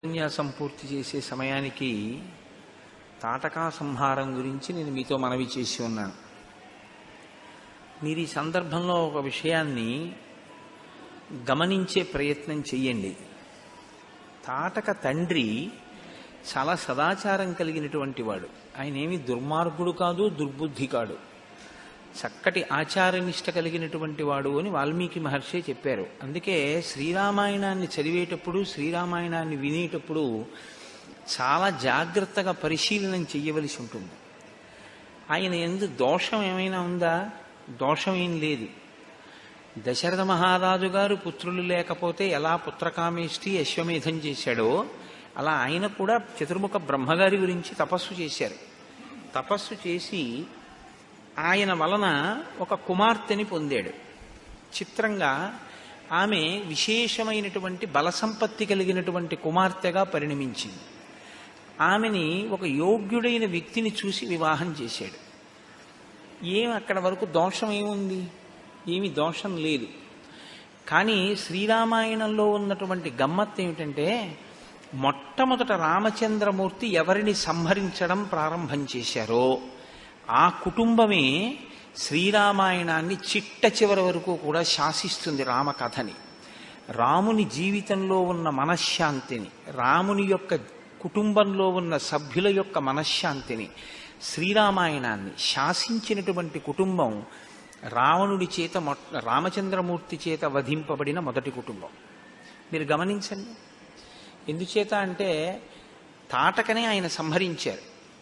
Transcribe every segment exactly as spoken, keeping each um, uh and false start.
ఉపన్యాసం పూర్తి చేసే సమయానికి తాటకా సంహారం గురించి నేను మీతో మనవి చేసి ఉన్నాను. మీరు ఈ సందర్భంలో ఒక విషయాన్ని గమనించే ప్రయత్నం చెయ్యండి. తాటక తండ్రి చాలా సదాచారం కలిగినటువంటి వాడు. ఆయన ఏమి దుర్మార్గుడు కాదు, దుర్బుద్ధి కాడు, చక్కటి ఆచారనిష్ట కలిగినటువంటి వాడు అని వాల్మీకి మహర్షి చెప్పారు. అందుకే శ్రీరామాయణాన్ని చదివేటప్పుడు, శ్రీరామాయణాన్ని వినేటప్పుడు చాలా జాగ్రత్తగా పరిశీలన చెయ్యవలసి ఉంటుంది. ఆయన యందు దోషం ఏమైనా ఉందా? దోషం ఏం లేదు. దశరథ మహారాజు గారు పుత్రులు లేకపోతే ఎలా పుత్రకామేష్టి అశ్వమేధం చేశాడో అలా ఆయన కూడా చతుర్ముఖ బ్రహ్మగారి గురించి తపస్సు చేశారు. తపస్సు చేసి ఆయన వలన ఒక కుమార్తెని పొందాడు. చిత్రంగా ఆమె విశేషమైనటువంటి బలసంపత్తి కలిగినటువంటి కుమార్తెగా పరిణమించింది. ఆమెని ఒక యోగ్యుడైన వ్యక్తిని చూసి వివాహం చేశాడు. ఏం అక్కడ వరకు దోషం ఏముంది? ఏమి దోషం లేదు. కానీ శ్రీరామాయణంలో ఉన్నటువంటి గమ్మత్తు ఏమిటంటే, మొట్టమొదట రామచంద్రమూర్తి ఎవరిని సంహరించడం ప్రారంభం చేశారో ఆ కుటుంబమే శ్రీరామాయణాన్ని చిట్ట చివరి వరకు కూడా శాసిస్తుంది. రామకథని, రాముని జీవితంలో ఉన్న మనశ్శాంతిని, రాముని యొక్క కుటుంబంలో ఉన్న సభ్యుల యొక్క మనశ్శాంతిని, శ్రీరామాయణాన్ని శాసించినటువంటి కుటుంబం రావణుడి చేత రామచంద్రమూర్తి చేత వధింపబడిన మొదటి కుటుంబం. మీరు గమనించండి. ఎందుచేత అంటే తాటకనే ఆయన సంహరించారు.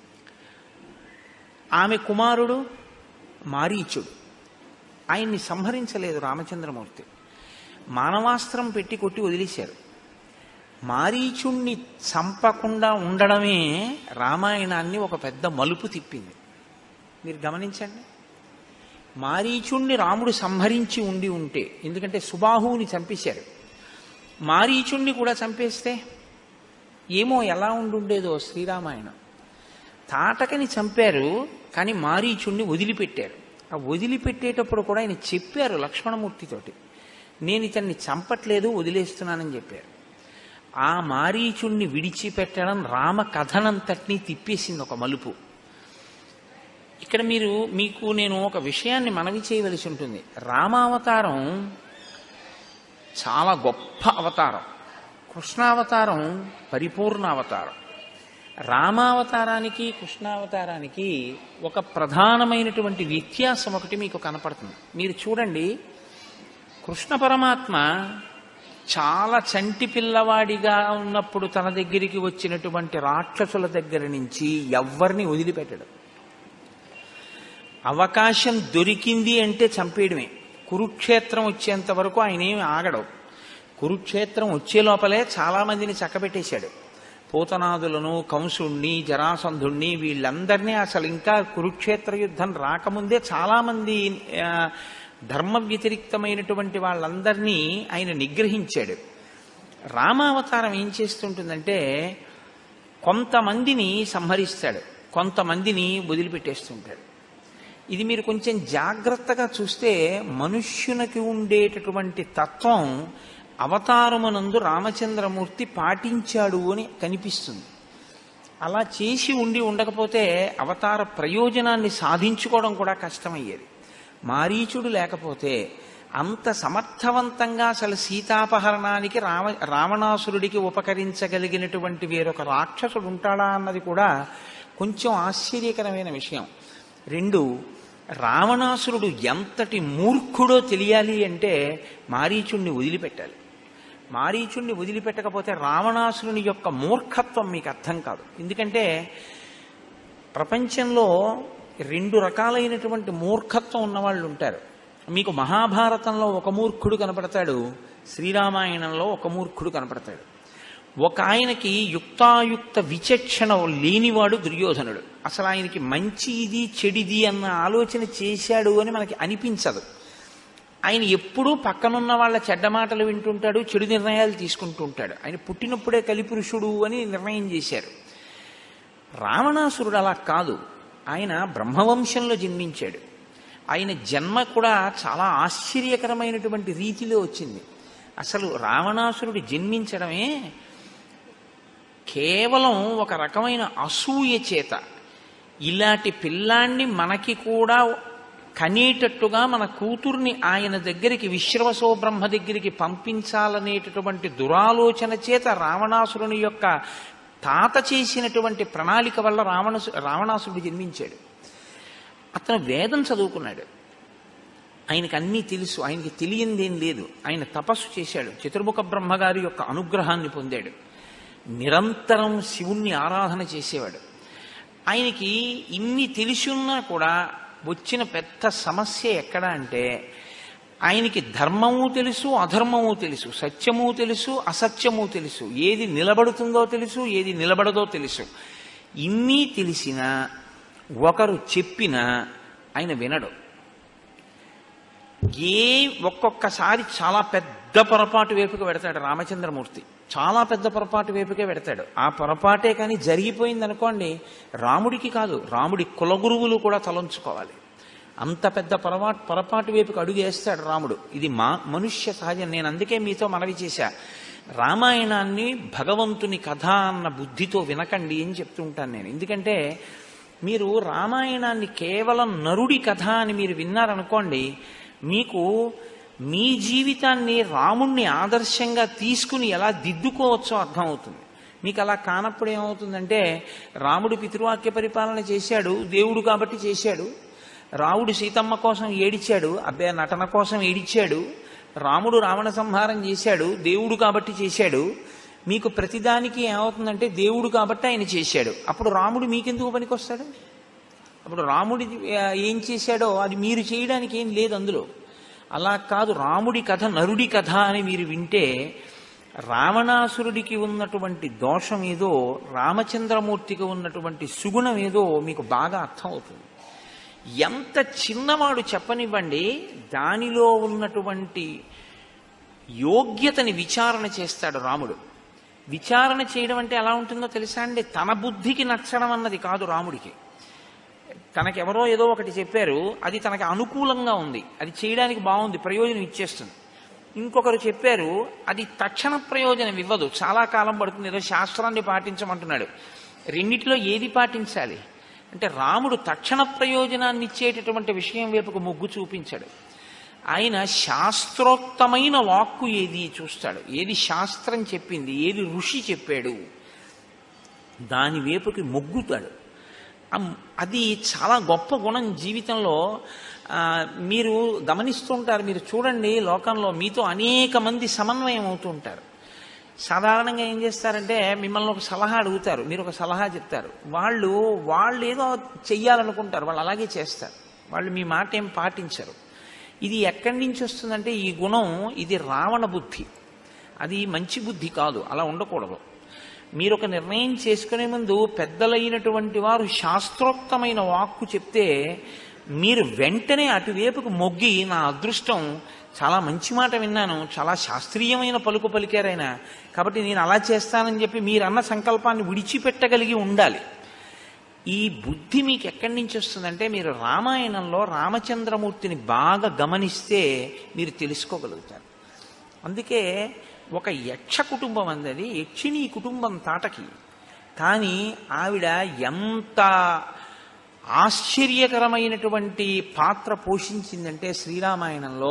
ఆమె కుమారుడు మారీచుడు. ఆయన్ని సంహరించలేదు రామచంద్రమూర్తి, మానవాస్త్రం పెట్టి కొట్టి వదిలేశారు. మారీచుణ్ణి చంపకుండా ఉండడమే రామాయణాన్ని ఒక పెద్ద మలుపు తిప్పింది. మీరు గమనించండి. మారీచుణ్ణి రాముడు సంహరించి ఉండి ఉంటే, ఎందుకంటే సుబాహువుని చంపేశారు, మారీచుణ్ణి కూడా చంపేస్తే ఏమో ఎలా ఉండుండేదో శ్రీరామాయణం. తాటకని చంపారు, కానీ మారీచుణ్ణి వదిలిపెట్టారు. ఆ వదిలిపెట్టేటప్పుడు కూడా ఆయన చెప్పారు లక్ష్మణమూర్తితోటి, నేను ఇతన్ని చంపట్లేదు, వదిలేస్తున్నానని చెప్పారు. ఆ మారీచుణ్ణి విడిచిపెట్టడం రామ కథనంతటినీ తిప్పేసింది ఒక మలుపు. ఇక్కడ మీరు మీకు నేను ఒక విషయాన్ని మనవి చేయవలసి ఉంటుంది. రామావతారం చాలా గొప్ప అవతారం, కృష్ణావతారం పరిపూర్ణ అవతారం. రామావతారానికి కృష్ణావతారానికి ఒక ప్రధానమైనటువంటి వ్యత్యాసం ఒకటి మీకు కనపడుతుంది. మీరు చూడండి, కృష్ణ పరమాత్మ చాలా చంటి పిల్లవాడిగా ఉన్నప్పుడు తన దగ్గరికి వచ్చినటువంటి రాక్షసుల దగ్గర నుంచి ఎవ్వరిని వదిలిపెట్టడు. అవకాశం దొరికింది అంటే చంపేయడమే. కురుక్షేత్రం వచ్చేంత వరకు ఆయన ఏమి ఆగడు. కురుక్షేత్రం వచ్చే లోపలే చాలా మందిని చక్కబెట్టేశాడు. పూతనాదులను, కంసుణ్ణి, జరాసంధుణ్ణి, వీళ్ళందరినీ అసలు ఇంకా కురుక్షేత్ర యుద్ధం రాకముందే చాలామంది ధర్మ వ్యతిరిక్తమైనటువంటి వాళ్ళందరినీ ఆయన నిగ్రహించాడు. రామావతారం ఏం చేస్తుంటుందంటే కొంతమందిని సంహరిస్తాడు, కొంతమందిని వదిలిపెట్టేస్తుంటాడు. ఇది మీరు కొంచెం జాగ్రత్తగా చూస్తే మనుష్యునికి ఉండేటటువంటి తత్వం అవతారమునందు రామచంద్రమూర్తి పాటించాడు అని కనిపిస్తుంది. అలా చేసి ఉండి ఉండకపోతే అవతార ప్రయోజనాన్ని సాధించుకోవడం కూడా కష్టమయ్యేది. మారీచుడు లేకపోతే అంత సమర్థవంతంగా అసలు సీతాపహరణానికి రామ రావణాసురుడికి ఉపకరించగలిగినటువంటి వేరొక రాక్షసుడు ఉంటాడా అన్నది కూడా కొంచెం ఆశ్చర్యకరమైన విషయం. రెండు, రావణాసురుడు ఎంతటి మూర్ఖుడో తెలియాలి అంటే మారీచుణ్ణి వదిలిపెట్టాలి. మారీచుణ్ణి వదిలిపెట్టకపోతే రావణాసురుని యొక్క మూర్ఖత్వం మీకు అర్థం కాదు. ఎందుకంటే ప్రపంచంలో రెండు రకాలైనటువంటి మూర్ఖత్వం ఉన్నవాళ్ళు ఉంటారు. మీకు మహాభారతంలో ఒక మూర్ఖుడు కనపడతాడు, శ్రీరామాయణంలో ఒక మూర్ఖుడు కనపడతాడు. ఒక ఆయనకి యుక్తాయుక్త విచక్షణ లేనివాడు దుర్యోధనుడు. అసలు ఆయనకి మంచి ఇది చెడిది అన్న ఆలోచన చేశాడు అని మనకి అనిపించదు. ఆయన ఎప్పుడూ పక్కనున్న వాళ్ళ చెడ్డ మాటలు వింటుంటాడు, చెడు నిర్ణయాలు తీసుకుంటూ ఉంటాడు. ఆయన పుట్టినప్పుడే కలిపురుషుడు అని నిర్ణయం చేశారు. రావణాసురుడు అలా కాదు. ఆయన బ్రహ్మవంశంలో జన్మించాడు. ఆయన జన్మ కూడా చాలా ఆశ్చర్యకరమైనటువంటి రీతిలో వచ్చింది. అసలు రావణాసురుడు జన్మించడమే కేవలం ఒక రకమైన అసూయ చేత ఇలాంటి పిల్లాన్ని మనకి కూడా కనేటట్టుగా మన కూతుర్ని ఆయన దగ్గరికి విశ్రవసో బ్రహ్మ దగ్గరికి పంపించాలనేటటువంటి దురాలోచన చేత రావణాసురుని యొక్క తాత చేసినటువంటి ప్రణాళిక వల్ల రావణ రావణాసురుడు జన్మించాడు. అతను వేదం చదువుకున్నాడు, ఆయనకు అన్నీ తెలుసు, ఆయనకి తెలియందేం లేదు. ఆయన తపస్సు చేశాడు, చతుర్ముఖ బ్రహ్మగారి యొక్క అనుగ్రహాన్ని పొందాడు, నిరంతరం శివుణ్ణి ఆరాధన చేసేవాడు. ఆయనకి ఇన్ని తెలిసున్నా కూడా వచ్చిన పెద్ద సమస్య ఎక్కడ అంటే, ఆయనకి ధర్మము తెలుసు, అధర్మము తెలుసు, సత్యము తెలుసు, అసత్యము తెలుసు, ఏది నిలబడుతుందో తెలుసు, ఏది నిలబడదో తెలుసు. ఇన్ని తెలిసినా ఒకరు చెప్పినా ఆయన వినడు. ఏ ఒక్కొక్కసారి చాలా పెద్ద పొరపాటు వైపుకి పెడతాడు రామచంద్రమూర్తి, చాలా పెద్ద పొరపాటు వైపుకే పెడతాడు. ఆ పొరపాటే కానీ జరిగిపోయింది అనుకోండి, రాముడికి కాదు, రాముడి కులగురువులు కూడా తలంచుకోవాలి. అంత పెద్ద పొరపాటు పొరపాటు వైపుకి అడుగు వేస్తాడు రాముడు. ఇది మా మనుష్య సహజం. నేను అందుకే మీతో మనవి చేశా, రామాయణాన్ని భగవంతుని కథ అన్న బుద్ధితో వినకండి అని చెప్తూ ఉంటాను నేను. ఎందుకంటే మీరు రామాయణాన్ని కేవలం నరుడి కథ అని మీరు విన్నారనుకోండి, మీకు మీ జీవితాన్ని రాముణ్ణి ఆదర్శంగా తీసుకుని ఎలా దిద్దుకోవచ్చో అర్థమవుతుంది. మీకు అలా కానప్పుడు ఏమవుతుందంటే, రాముడు పితృవాక్య పరిపాలన చేశాడు, దేవుడు కాబట్టి చేశాడు. రాముడు సీతమ్మ కోసం ఏడిచాడు, అబ్బే నటన కోసం ఏడిచాడు. రాముడు రావణ సంహారం చేశాడు, దేవుడు కాబట్టి చేశాడు. మీకు ప్రతిదానికి ఏమవుతుందంటే, దేవుడు కాబట్టి ఆయన చేశాడు. అప్పుడు రాముడు మీకెందుకు పనికొస్తాడు? అప్పుడు రాముడి ఏం చేశాడో అది మీరు చేయడానికి ఏం లేదు అందులో. అలా కాదు, రాముడి కథ నరుడి కథ అని మీరు వింటే రావణాసురుడికి ఉన్నటువంటి దోషం ఏదో, రామచంద్రమూర్తికి ఉన్నటువంటి సుగుణం ఏదో మీకు బాగా అర్థమవుతుంది. ఎంత చిన్నవాడు చెప్పనివ్వండి, దానిలో ఉన్నటువంటి యోగ్యతని విచారణ చేస్తాడు రాముడు. విచారణ చేయడం అంటే ఎలా ఉంటుందో తెలుసా అండి? తన బుద్ధికి నచ్చడం అన్నది కాదు రాముడికి. తనకెవరో ఏదో ఒకటి చెప్పారు, అది తనకి అనుకూలంగా ఉంది, అది చేయడానికి బాగుంది, ప్రయోజనం ఇచ్చేస్తుంది. ఇంకొకరు చెప్పారు, అది తక్షణ ప్రయోజనం ఇవ్వదు, చాలా కాలం పడుతుంది, ఏదో శాస్త్రాన్ని పాటించమంటున్నాడు. రెండిటిలో ఏది పాటించాలి అంటే, రాముడు తక్షణ ప్రయోజనాన్ని ఇచ్చేటటువంటి విషయం వైపుకు మొగ్గు చూపించాడు. ఆయన శాస్త్రోక్తమైన వాక్కు ఏది చూస్తాడు, ఏది శాస్త్రం చెప్పింది, ఏది ఋషి చెప్పాడు, దాని వైపుకి మొగ్గుతాడు. అది చాలా గొప్ప గుణం జీవితంలో. మీరు గమనిస్తుంటారు, మీరు చూడండి, లోకంలో మీతో అనేక మంది సమన్వయం అవుతూ ఉంటారు. సాధారణంగా ఏం చేస్తారంటే, మిమ్మల్ని ఒక సలహా అడుగుతారు, మీరు ఒక సలహా చెప్తారు, వాళ్ళు వాళ్ళు ఏదో చెయ్యాలనుకుంటారు, వాళ్ళు అలాగే చేస్తారు, వాళ్ళు మీ మాట ఏం పాటించరు. ఇది ఎక్కడి నుంచి వస్తుందంటే, ఈ గుణం ఇది రావణ బుద్ధి, అది మంచి బుద్ధి కాదు, అలా ఉండకూడదు. మీరు ఒక నిర్ణయం చేసుకునే ముందు పెద్దలైనటువంటి వారు శాస్త్రోక్తమైన వాక్కు చెప్తే మీరు వెంటనే అటువైపుకు మొగ్గి, నా అదృష్టం, చాలా మంచి మాట విన్నాను, చాలా శాస్త్రీయమైన పలుకు పలికారైనా, కాబట్టి నేను అలా చేస్తానని చెప్పి మీరన్న సంకల్పాన్ని విడిచిపెట్టగలిగి ఉండాలి. ఈ బుద్ధి మీకు ఎక్కడి నుంచి వస్తుందంటే, మీరు రామాయణంలో రామచంద్రమూర్తిని బాగా గమనిస్తే మీరు తెలుసుకోగలుగుతారు. అందుకే ఒక యక్ష కుటుంబం అందది, యక్షిణీ కుటుంబం తాటకి. కానీ ఆవిడ ఎంత ఆశ్చర్యకరమైనటువంటి పాత్ర పోషించిందంటే శ్రీరామాయణంలో,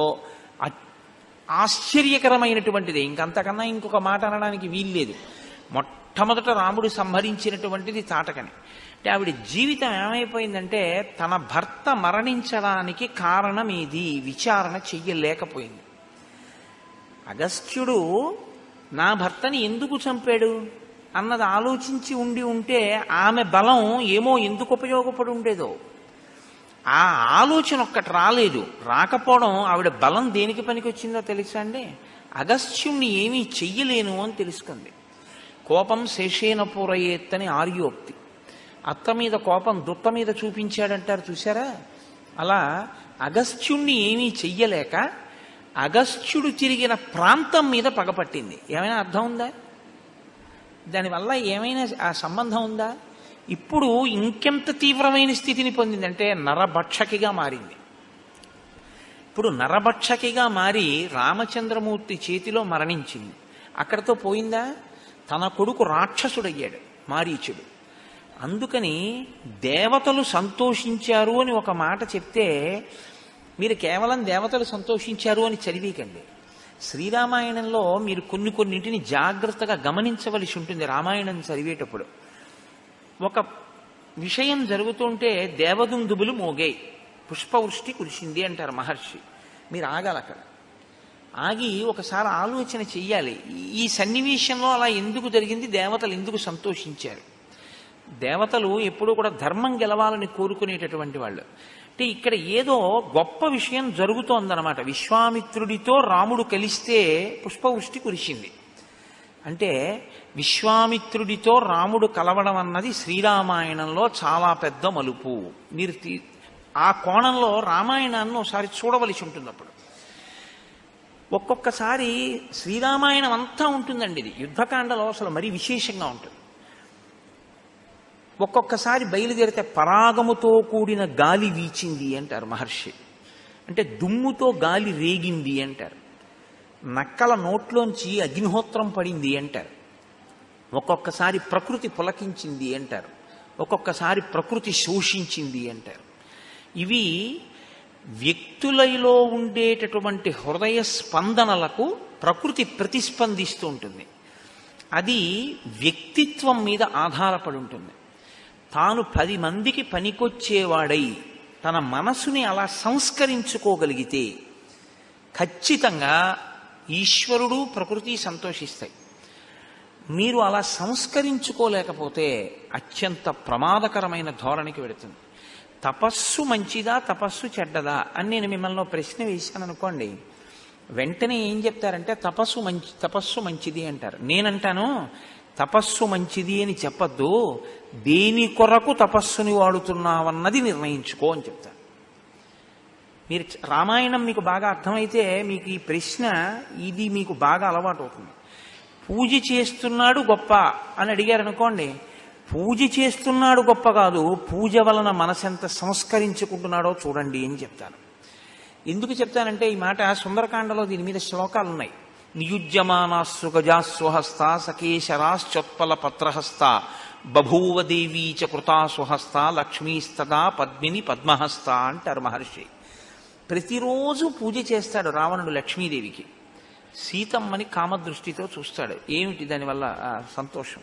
ఆశ్చర్యకరమైనటువంటిది, ఇంకంతకన్నా ఇంకొక మాట అనడానికి వీల్లేదు. మొట్టమొదట రాముడు సంహరించినటువంటిది తాటకని. అంటే ఆవిడ జీవితం ఏమైపోయిందంటే, తన భర్త మరణించడానికి కారణం ఏది విచారణ చెయ్యలేకపోయింది. అగస్త్యుడు నా భర్తని ఎందుకు చంపాడు అన్నది ఆలోచించి ఉండి ఉంటే ఆమె బలం ఏమో ఎందుకు ఉపయోగపడి ఉండేదో. ఆ ఆలోచన ఒక్కటి రాలేదు. రాకపోవడం ఆవిడ బలం దేనికి పనికొచ్చిందో తెలుసా అండి? అగస్త్యుణ్ణి ఏమీ చెయ్యలేను అని తెలుసుకుంది. కోపం శేషేన పూరయేత్తని ఆర్యోక్తి. అత్త మీద కోపం దుత్త మీద చూపించాడంటారు చూసారా? అలా అగస్త్యుణ్ణి ఏమీ చెయ్యలేక అగస్త్యుడు తిరిగిన ప్రాంతం మీద పగపట్టింది. ఏమైనా అర్థం ఉందా? దానివల్ల ఏమైనా ఆ సంబంధం ఉందా? ఇప్పుడు ఇంకెంత తీవ్రమైన స్థితిని పొందిందంటే నరభక్షకిగా మారింది. ఇప్పుడు నరభక్షకిగా మారి రామచంద్రమూర్తి చేతిలో మరణించింది. అక్కడతో పోయిందా? తన కొడుకు రాక్షసుడయ్యాడు మారీచుడు. అందుకని దేవతలు సంతోషించారు అని ఒక మాట చెప్తే మీరు కేవలం దేవతలు సంతోషించారు అని చదివీకండి. శ్రీరామాయణంలో మీరు కొన్ని కొన్నింటిని జాగ్రత్తగా గమనించవలసి ఉంటుంది. రామాయణం చదివేటప్పుడు ఒక విషయం జరుగుతుంటే దేవదుందుబులు మోగాయి, పుష్పవృష్టి కురిసింది అంటారు మహర్షి. మీరు ఆగాలి అక్కడ, ఆగి ఒకసారి ఆలోచన చెయ్యాలి. ఈ సన్నివేశంలో అలా ఎందుకు జరిగింది, దేవతలు ఎందుకు సంతోషించారు. దేవతలు ఎప్పుడూ కూడా ధర్మం గెలవాలని కోరుకునేటటువంటి వాళ్ళు. అంటే ఇక్కడ ఏదో గొప్ప విషయం జరుగుతోందనమాట. విశ్వామిత్రుడితో రాముడు కలిస్తే పుష్పవృష్టి కురిసింది అంటే విశ్వామిత్రుడితో రాముడు కలవడం అన్నది శ్రీరామాయణంలో చాలా పెద్ద మలుపు. మీరు ఆ కోణంలో రామాయణాన్ని ఒకసారి చూడవలసి ఉంటుంది. అప్పుడు ఒక్కొక్కసారి శ్రీరామాయణం అంతా ఉంటుందండి. ఇది యుద్ధకాండలో అసలు మరీ విశేషంగా ఉంటుంది. ఒక్కొక్కసారి బయలుదేరితే పరాగముతో కూడిన గాలి వీచింది అంటారు మహర్షి. అంటే దుమ్ముతో గాలి రేగింది అంటారు. నక్కల నోట్లోంచి అగ్నిహోత్రం పడింది అంటారు. ఒక్కొక్కసారి ప్రకృతి పులకించింది అంటారు. ఒక్కొక్కసారి ప్రకృతి శోషించింది అంటారు. ఇవి వ్యక్తులలో ఉండేటటువంటి హృదయ స్పందనలకు ప్రకృతి ప్రతిస్పందిస్తూ ఉంటుంది. అది వ్యక్తిత్వం మీద ఆధారపడి ఉంటుంది. తాను పది మందికి పనికొచ్చేవాడై తన మనసుని అలా సంస్కరించుకోగలిగితే ఖచ్చితంగా ఈశ్వరుడు ప్రకృతి సంతోషిస్తాయి. మీరు అలా సంస్కరించుకోలేకపోతే అత్యంత ప్రమాదకరమైన ధోరణికి వెళుతుంది. తపస్సు మంచిదా, తపస్సు చెడ్డదా అని నేను మిమ్మల్ని ప్రశ్న వేశాను అనుకోండి, వెంటనే ఏం చెప్తారంటే తపస్సు మంచి తపస్సు మంచిది అంటారు. నేనంటాను తపస్సు మంచిది అని చెప్పద్దు, దేని కొరకు తపస్సుని వాడుతున్నావన్నది నిర్ణయించుకో అని చెప్తాను. మీరు రామాయణం మీకు బాగా అర్థమైతే మీకు ఈ ప్రశ్న ఇది మీకు బాగా అలవాటు అవుతుంది. పూజ చేస్తున్నాడు గొప్ప అని అడిగారు అనుకోండి, పూజ చేస్తున్నాడు గొప్ప కాదు, పూజ వలన మనసెంత సంస్కరించుకుంటున్నాడో చూడండి అని చెప్తాను. ఎందుకు చెప్తానంటే ఈ మాట సుందరకాండలో దీని మీద శ్లోకాలు ఉన్నాయి. నియుజ్యమానాస్సు గజాస్వహస్త సకేశరాశ్చోత్పల పత్రహస్త బభూవ దేవీ చ కృతాసుహస్త లక్ష్మీస్తదా పద్మిని పద్మహస్త అంటారు మహర్షి. ప్రతిరోజు పూజ చేస్తాడు రావణుడు లక్ష్మీదేవికి. సీతమ్మని కామదృష్టితో చూస్తాడు. ఏమిటి దానివల్ల సంతోషం?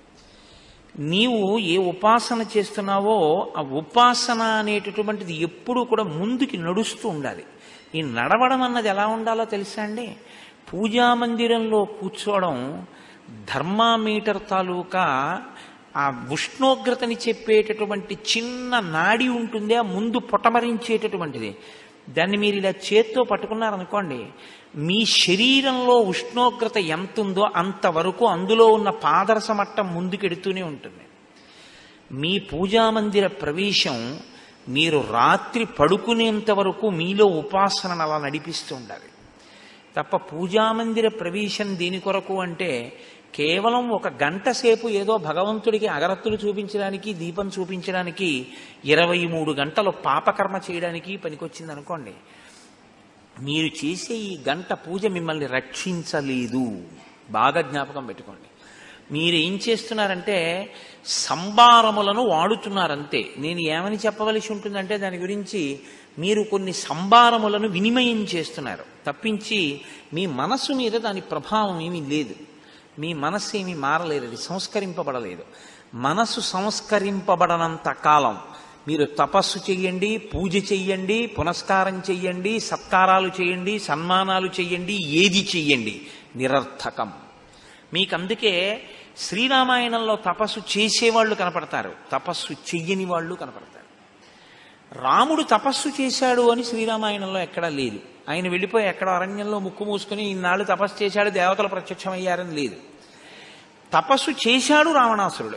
నీవు ఏ ఉపాసన చేస్తున్నావో ఆ ఉపాసన అనేటటువంటిది ఎప్పుడూ కూడా ముందుకి నడుస్తూ ఉండాలి. ఈ నడవడం అన్నది ఎలా ఉండాలో తెలుసా అండి? పూజామందిరంలో కూర్చోవడం థర్మామీటర్ తాలూకా ఆ ఉష్ణోగ్రతని చెప్పేటటువంటి చిన్న నాడి ఉంటుంది, ఆ ముందు పొటమరించేటటువంటిది. దాన్ని మీరు ఇలా చేత్తో పట్టుకున్నారనుకోండి, మీ శరీరంలో ఉష్ణోగ్రత ఎంత ఉందో అంతవరకు అందులో ఉన్న పాదరస మట్టం ముందుకెడుతూనే ఉంటుంది. మీ పూజామందిర ప్రవేశం మీరు రాత్రి పడుకునేంత వరకు మీలో ఉపాసనను అలా నడిపిస్తూ ఉండాలి తప్ప పూజామందిర ప్రవేశం దేని కొరకు అంటే కేవలం ఒక గంట సేపు ఏదో భగవంతుడికి అగరత్తులు చూపించడానికి, దీపం చూపించడానికి, ఇరవై మూడు గంటలు పాపకర్మ చేయడానికి పనికొచ్చింది అనుకోండి. మీరు చేసే ఈ గంట పూజ మిమ్మల్ని రక్షించలేదు. బాగా జ్ఞాపకం పెట్టుకోండి. మీరు ఏం చేస్తున్నారంటే సంభారములను వాడుతున్నారంతే. నేను ఏమని చెప్పవలసి ఉంటుందంటే దాని గురించి మీరు కొన్ని సంభారములను వినిమయం చేస్తున్నారు తప్పించి మీ మనస్సు మీద దాని ప్రభావం ఏమీ లేదు. మీ మనస్సు ఏమీ మారలేదు, అది సంస్కరింపబడలేదు. మనస్సు సంస్కరింపబడనంత కాలం మీరు తపస్సు చెయ్యండి, పూజ చెయ్యండి, పునస్కారం చెయ్యండి, సత్కారాలు చేయండి, సన్మానాలు చెయ్యండి, ఏది చెయ్యండి, నిరర్థకం. మీకు అందుకే శ్రీరామాయణంలో తపస్సు చేసేవాళ్ళు కనపడతారు, తపస్సు చెయ్యని వాళ్ళు కనపడతారు. రాముడు తపస్సు చేశాడు అని శ్రీరామాయణంలో ఎక్కడా లేదు. ఆయన వెళ్ళిపోయి ఎక్కడ అరణ్యంలో ముక్కు మూసుకుని ఇన్నాళ్ళు తపస్సు చేశాడు, దేవతలు ప్రత్యక్షమయ్యారని లేదు. తపస్సు చేశాడు రావణాసురుడు.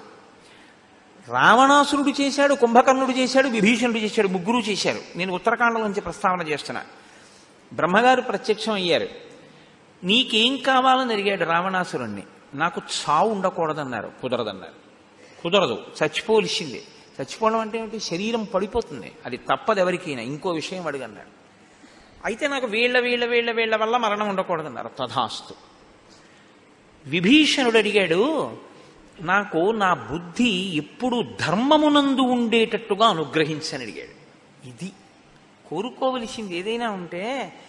రావణాసురుడు చేశాడు, కుంభకర్ణుడు చేశాడు, విభీషణుడు చేశాడు, ముగ్గురు చేశారు. నేను ఉత్తరాఖండం నుంచి ప్రస్తావన చేస్తున్నా. బ్రహ్మగారు ప్రత్యక్షం అయ్యారు. నీకేం కావాలని అడిగాడు రావణాసురుణ్ణి. నాకు చావు ఉండకూడదన్నారు. కుదరదన్నారు. కుదరదు, చచ్చిపోవలసిందే. చచ్చిపోవడం అంటే ఏమిటి? శరీరం పడిపోతుంది, అది తప్పదు ఎవరికైనా. ఇంకో విషయం అడిగన్నాడు. అయితే నాకు వీళ్ళ వీళ్ళ వీళ్ళ వీళ్ళ వల్ల మరణం ఉండకూడదన్నారు. తథాస్తు. విభీషణుడు అడిగాడు, నాకు నా బుద్ధి ఎప్పుడు ధర్మమునందు ఉండేటట్టుగా అనుగ్రహించని అడిగాడు. ఇది కోరుకోవలసింది. ఏదైనా ఉంటే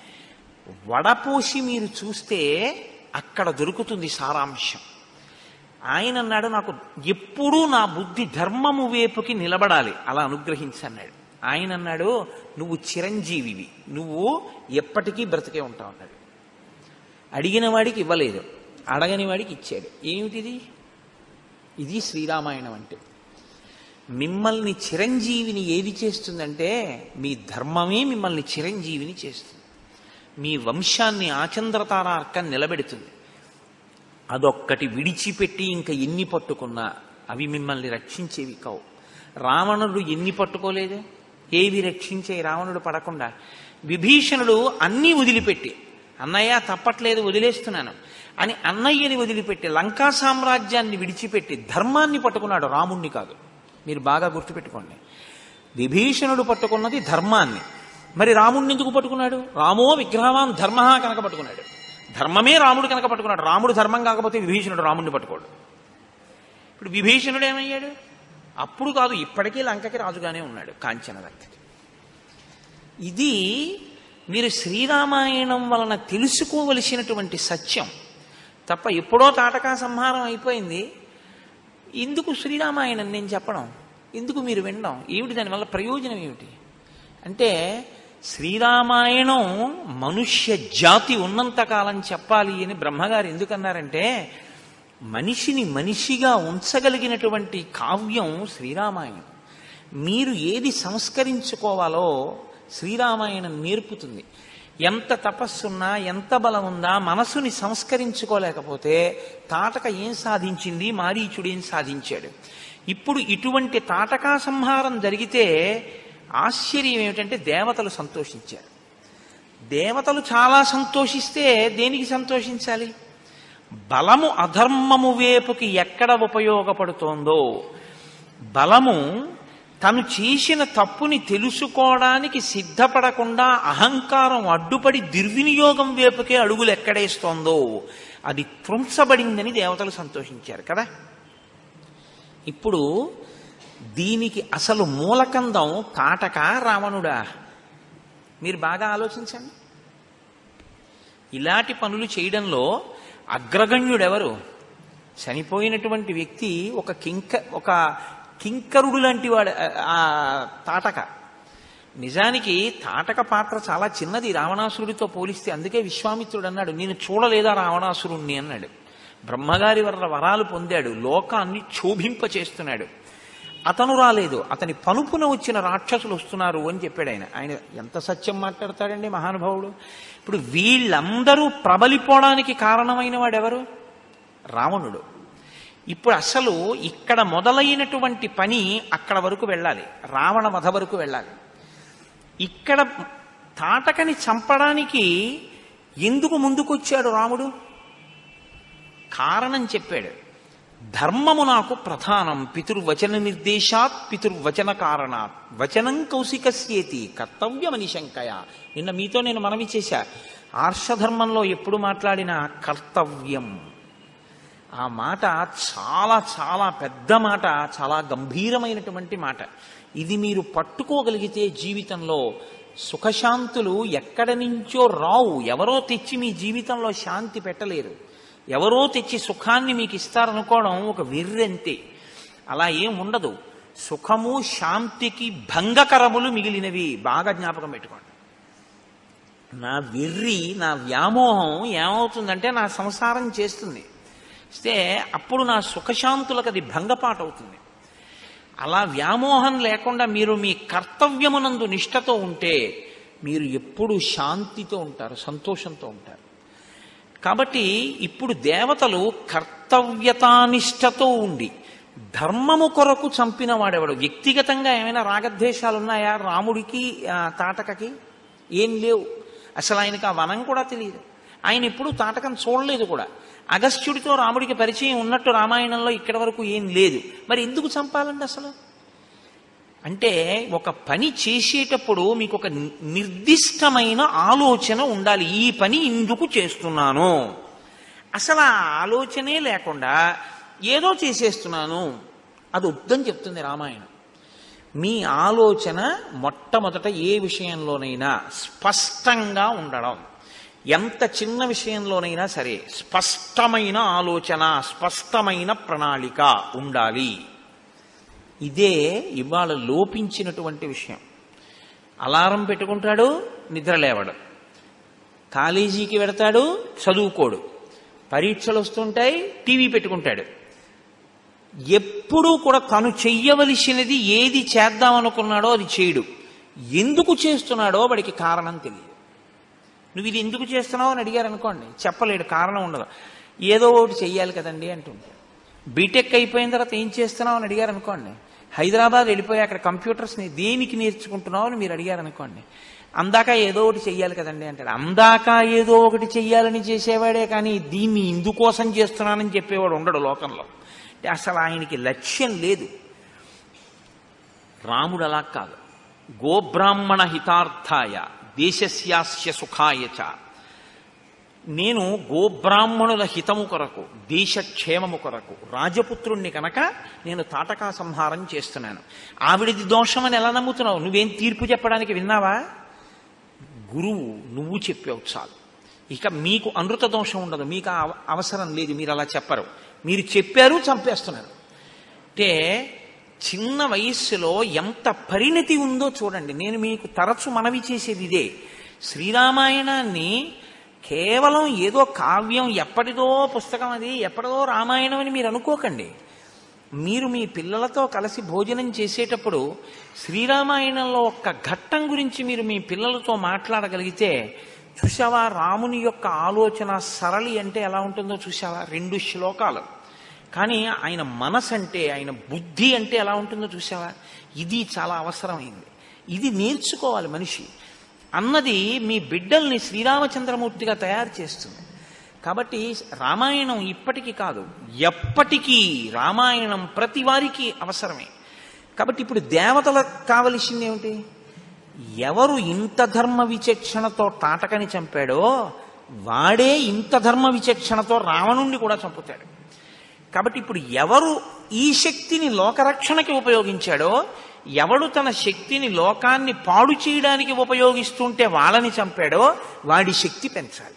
వడపోసి మీరు చూస్తే అక్కడ దొరుకుతుంది సారాంశం. ఆయన అన్నాడు, నాకు ఎప్పుడూ నా బుద్ధి ధర్మము వైపుకి నిలబడాలి, అలా అనుగ్రహించన్నాడు. ఆయన అన్నాడు, నువ్వు చిరంజీవివి, నువ్వు ఎప్పటికీ బ్రతికే ఉంటావు అన్నాడు. అడిగిన వాడికి ఇవ్వలేదు, అడగని వాడికి ఇచ్చాడు. ఏమిటిది? ఇది శ్రీరామాయణం అంటే. మిమ్మల్ని చిరంజీవిని ఏది చేస్తుందంటే మీ ధర్మమే మిమ్మల్ని చిరంజీవిని చేస్తుంది. మీ వంశాన్ని ఆచంద్రతారార్కం నిలబెడుతుంది. అదొక్కటి విడిచిపెట్టి ఇంకా ఎన్ని పట్టుకున్నా అవి మిమ్మల్ని రక్షించేవి కావు. రావణుడు ఎన్ని పట్టుకోలేదు, ఏవి రక్షించే రావణుడు పడకుండా. విభీషణుడు అన్నీ వదిలిపెట్టి, అన్నయ్య తప్పట్లేదు వదిలేస్తున్నాను అని అన్నయ్యని వదిలిపెట్టి లంకా సామ్రాజ్యాన్ని విడిచిపెట్టి ధర్మాన్ని పట్టుకున్నాడు, రాముణ్ణి కాదు. మీరు బాగా గుర్తుపెట్టుకోండి. విభీషణుడు పట్టుకున్నది ధర్మాన్ని. మరి రాముడిని ఎందుకు పట్టుకున్నాడు? రామో విగ్రహవాన్ ధర్మ కనుక పట్టుకున్నాడు. ధర్మమే రాముడు కనుక పట్టుకున్నాడు. రాముడు ధర్మం కాకపోతే విభీషణుడు రాముడిని పట్టుకోడు. ఇప్పుడు విభీషణుడు ఏమయ్యాడు? అప్పుడు కాదు, ఇప్పటికీ లంకకి రాజుగానే ఉన్నాడు, కాంచనదత్తకి. ఇది మీరు శ్రీరామాయణం వలన తెలుసుకోవలసినటువంటి సత్యం తప్ప ఎప్పుడో తాటకా సంహారం అయిపోయింది. ఎందుకు శ్రీరామాయణం నేను చెప్పడం, ఎందుకు మీరు వినడం, ఏమిటి దానివల్ల ప్రయోజనం ఏమిటి అంటే, శ్రీరామాయణం మనుష్య జాతి ఉన్నంతకాలం చెప్పాలి అని బ్రహ్మగారు ఎందుకన్నారంటే, మనిషిని మనిషిగా ఉంచగలిగినటువంటి కావ్యం శ్రీరామాయణం. మీరు ఏది సంస్కరించుకోవాలో శ్రీరామాయణం నేర్పుతుంది. ఎంత తపస్సున్నా, ఎంత బలం ఉందా, మనసుని సంస్కరించుకోలేకపోతే తాటక ఏం సాధించింది, మారీచుడు ఏం సాధించాడు. ఇప్పుడు ఇటువంటి తాటకా సంహారం జరిగితే ఆశ్చర్యం ఏమిటంటే దేవతలు సంతోషించారు. దేవతలు చాలా సంతోషిస్తే దేనికి సంతోషించాలి? బలము అధర్మము వైపుకి ఎక్కడ ఉపయోగపడుతోందో, బలము తను చేసిన తప్పుని తెలుసుకోవడానికి సిద్ధపడకుండా అహంకారం అడ్డుపడి దుర్వినియోగం వైపుకే అడుగులు ఎక్కడేస్తోందో అది త్రుంచబడిందని దేవతలు సంతోషించారు కదా. ఇప్పుడు దీనికి అసలు మూలకందం తాటక రావణుడా? మీరు బాగా ఆలోచించండి. ఇలాంటి పనులు చేయడంలో అగ్రగణ్యుడెవరు? చనిపోయినటువంటి వ్యక్తి ఒక కింక ఒక కింకరుడు లాంటి వాడు ఆ తాటక. నిజానికి తాటక పాత్ర చాలా చిన్నది రావణాసురుడితో పోలిస్తే. అందుకే విశ్వామిత్రుడు అన్నాడు, నేను చూడలేదా రావణాసురుణ్ణి అన్నాడు. బ్రహ్మగారి వల్ల వరాలు పొందాడు, లోకాన్ని క్షోభింప చేస్తున్నాడు. అతను రాలేదు, అతని పనుపున వచ్చిన రాక్షసులు వస్తున్నారు అని చెప్పాడు ఆయన. ఆయన ఎంత సత్యం మాట్లాడతాడండి మహానుభావుడు. ఇప్పుడు వీళ్ళందరూ ప్రబలిపోవడానికి కారణమైన వాడెవరు? రావణుడు. ఇప్పుడు అసలు ఇక్కడ మొదలైనటువంటి పని అక్కడ వరకు వెళ్ళాలి, రావణ వధ వరకు వెళ్ళాలి. ఇక్కడ తాటకని చంపడానికి ఎందుకు ముందుకొచ్చాడు రాముడు? కారణం చెప్పాడు. ధర్మము నాకు ప్రధానం, పితుర్వచన నిర్దేశాత్ పితుర్వచన కారణాత్ వచనం కౌశికస్యేతి కర్తవ్యమని శంకయ. నిన్న మీతో నేను మనవి చేశా, ఆర్షధర్మంలో ఎప్పుడు మాట్లాడినా కర్తవ్యం, ఆ మాట చాలా చాలా పెద్ద మాట, చాలా గంభీరమైనటువంటి మాట. ఇది మీరు పట్టుకోగలిగితే జీవితంలో సుఖశాంతులు ఎక్కడి నుంచో రావు. ఎవరో తెచ్చి మీ జీవితంలో శాంతి పెట్టలేరు, ఎవరో తెచ్చి సుఖాన్ని మీకు ఇస్తారనుకోవడం ఒక వెర్రంతే. అలా ఏం ఉండదు. సుఖము శాంతికి భంగకరములు మిగిలినవి. బాగా జ్ఞాపకం పెట్టుకోండి. నా వెర్రి, నా వ్యామోహం ఏమవుతుందంటే నా సంసారం చేస్తుంది, ఇస్తే అప్పుడు నా సుఖశాంతులకు అది భంగపాటు అవుతుంది. అలా వ్యామోహం లేకుండా మీరు మీ కర్తవ్యమునందు నిష్ఠతో ఉంటే మీరు ఎప్పుడూ శాంతితో ఉంటారు, సంతోషంతో ఉంటారు. కాబట్టి ఇప్పుడు దేవతలు కర్తవ్యతానిష్టతో ఉండి ధర్మము కొరకు చంపిన వాడెవడు? వ్యక్తిగతంగా ఏమైనా రాగద్వేషాలు ఉన్నాయా రాముడికి తాటకకి? ఏం లేవు. అసలు ఆయనకి ఆ వనం కూడా తెలియదు. ఆయన ఎప్పుడు తాటకం చూడలేదు కూడా. అగస్త్యుడితో రాముడికి పరిచయం ఉన్నట్టు రామాయణంలో ఇక్కడి వరకు ఏం లేదు. మరి ఎందుకు చంపాలండి అసలు? అంటే ఒక పని చేసేటప్పుడు మీకు ఒక నిర్దిష్టమైన ఆలోచన ఉండాలి. ఈ పని ఇందుకు చేస్తున్నాను అసలు ఆ ఆలోచనే లేకుండా ఏదో చేసేస్తున్నాను, అది వద్దని చెప్తుంది రామాయణం. మీ ఆలోచన మొట్టమొదట ఏ విషయంలోనైనా స్పష్టంగా ఉండడం. ఎంత చిన్న విషయంలోనైనా సరే స్పష్టమైన ఆలోచన, స్పష్టమైన ప్రణాళిక ఉండాలి. ఇదే ఇవాళ లోపించినటువంటి విషయం. అలారం పెట్టుకుంటాడు, నిద్ర లేవడు. కాలేజీకి వెడతాడు, చదువుకోడు. పరీక్షలు వస్తుంటాయి, టీవీ పెట్టుకుంటాడు. ఎప్పుడూ కూడా తను చెయ్యవలసినది ఏది చేద్దామనుకున్నాడో అది చేయడు. ఎందుకు చేస్తున్నాడో వాడికి కారణం తెలియదు. నువ్వు ఇది ఎందుకు చేస్తున్నావు అని అడిగారు అనుకోండి, చెప్పలేడు, కారణం ఉండదు. ఏదో ఒకటి చెయ్యాలి కదండి అంటుంటాడు. బీటెక్ అయిపోయిన తర్వాత ఏం చేస్తున్నావు అని అడిగారు అనుకోండి, హైదరాబాద్ వెళ్ళిపోయి అక్కడ కంప్యూటర్స్ని దేనికి నేర్చుకుంటున్నావు అని మీరు అడిగారు అనుకోండి, అందాక ఏదో ఒకటి చెయ్యాలి కదండి అంటాడు. అందాక ఏదో ఒకటి చెయ్యాలని చేసేవాడే కానీ దీన్ని ఇందుకోసం చేస్తున్నానని చెప్పేవాడు ఉండడు లోకంలో. అసలు ఆయనకి లక్ష్యం లేదు. రాముడు అలా కాదు. గోబ్రాహ్మణ హితార్థాయ దేశస్యాస్య సుఖాయచ. నేను గోబ్రాహ్మణుల హితము కొరకు, దేశక్షేమము కొరకు, రాజపుత్రుణ్ణి కనుక నేను తాటకా సంహారం చేస్తున్నాను. ఆవిడిది దోషమని ఎలా నమ్ముతున్నావు? నువ్వేం తీర్పు చెప్పడానికి విన్నావా? గురువు నువ్వు చెప్పావు చాలు. ఇక మీకు అనృత దోషం ఉండదు, మీకు అవసరం లేదు, మీరు అలా చెప్పరు. మీరు చెప్పారు, చంపేస్తున్నారు. అంటే చిన్న వయస్సులో ఎంత పరిణతి ఉందో చూడండి. నేను మీకు తరచు మనవి చేసేది ఇదే. శ్రీరామాయణాన్ని కేవలం ఏదో కావ్యం, ఎప్పటిదో పుస్తకం, అది ఎప్పటిదో రామాయణం అని మీరు అనుకోకండి. మీరు మీ పిల్లలతో కలిసి భోజనం చేసేటప్పుడు శ్రీరామాయణంలో ఒక్క ఘట్టం గురించి మీరు మీ పిల్లలతో మాట్లాడగలిగితే, చూసావా రాముని యొక్క ఆలోచన సరళి అంటే ఎలా ఉంటుందో చూసావా? రెండు శ్లోకాలు. కానీ ఆయన మనసు అంటే, ఆయన బుద్ధి అంటే ఎలా ఉంటుందో చూసావా? ఇది చాలా అవసరమైంది. ఇది నేర్చుకోవాలి మనిషి అన్నది మీ బిడ్డల్ని శ్రీరామచంద్రమూర్తిగా తయారు చేస్తుంది. కాబట్టి రామాయణం ఇప్పటికీ కాదు, ఎప్పటికీ రామాయణం ప్రతి వారికి అవసరమే. కాబట్టి ఇప్పుడు దేవతలకు కావలసింది ఏమిటి? ఎవరు ఇంత ధర్మ విచక్షణతో తాటకని చంపాడో వాడే ఇంత ధర్మ విచక్షణతో రావణుణ్ణి కూడా చంపుతాడు. కాబట్టి ఇప్పుడు ఎవరు ఈ శక్తిని లోకరక్షణకి ఉపయోగించాడో, ఎవడు తన శక్తిని లోకాన్ని పాడు చేయడానికి ఉపయోగిస్తుంటే వాళ్ళని చంపాడో వాడి శక్తి పెంచాలి.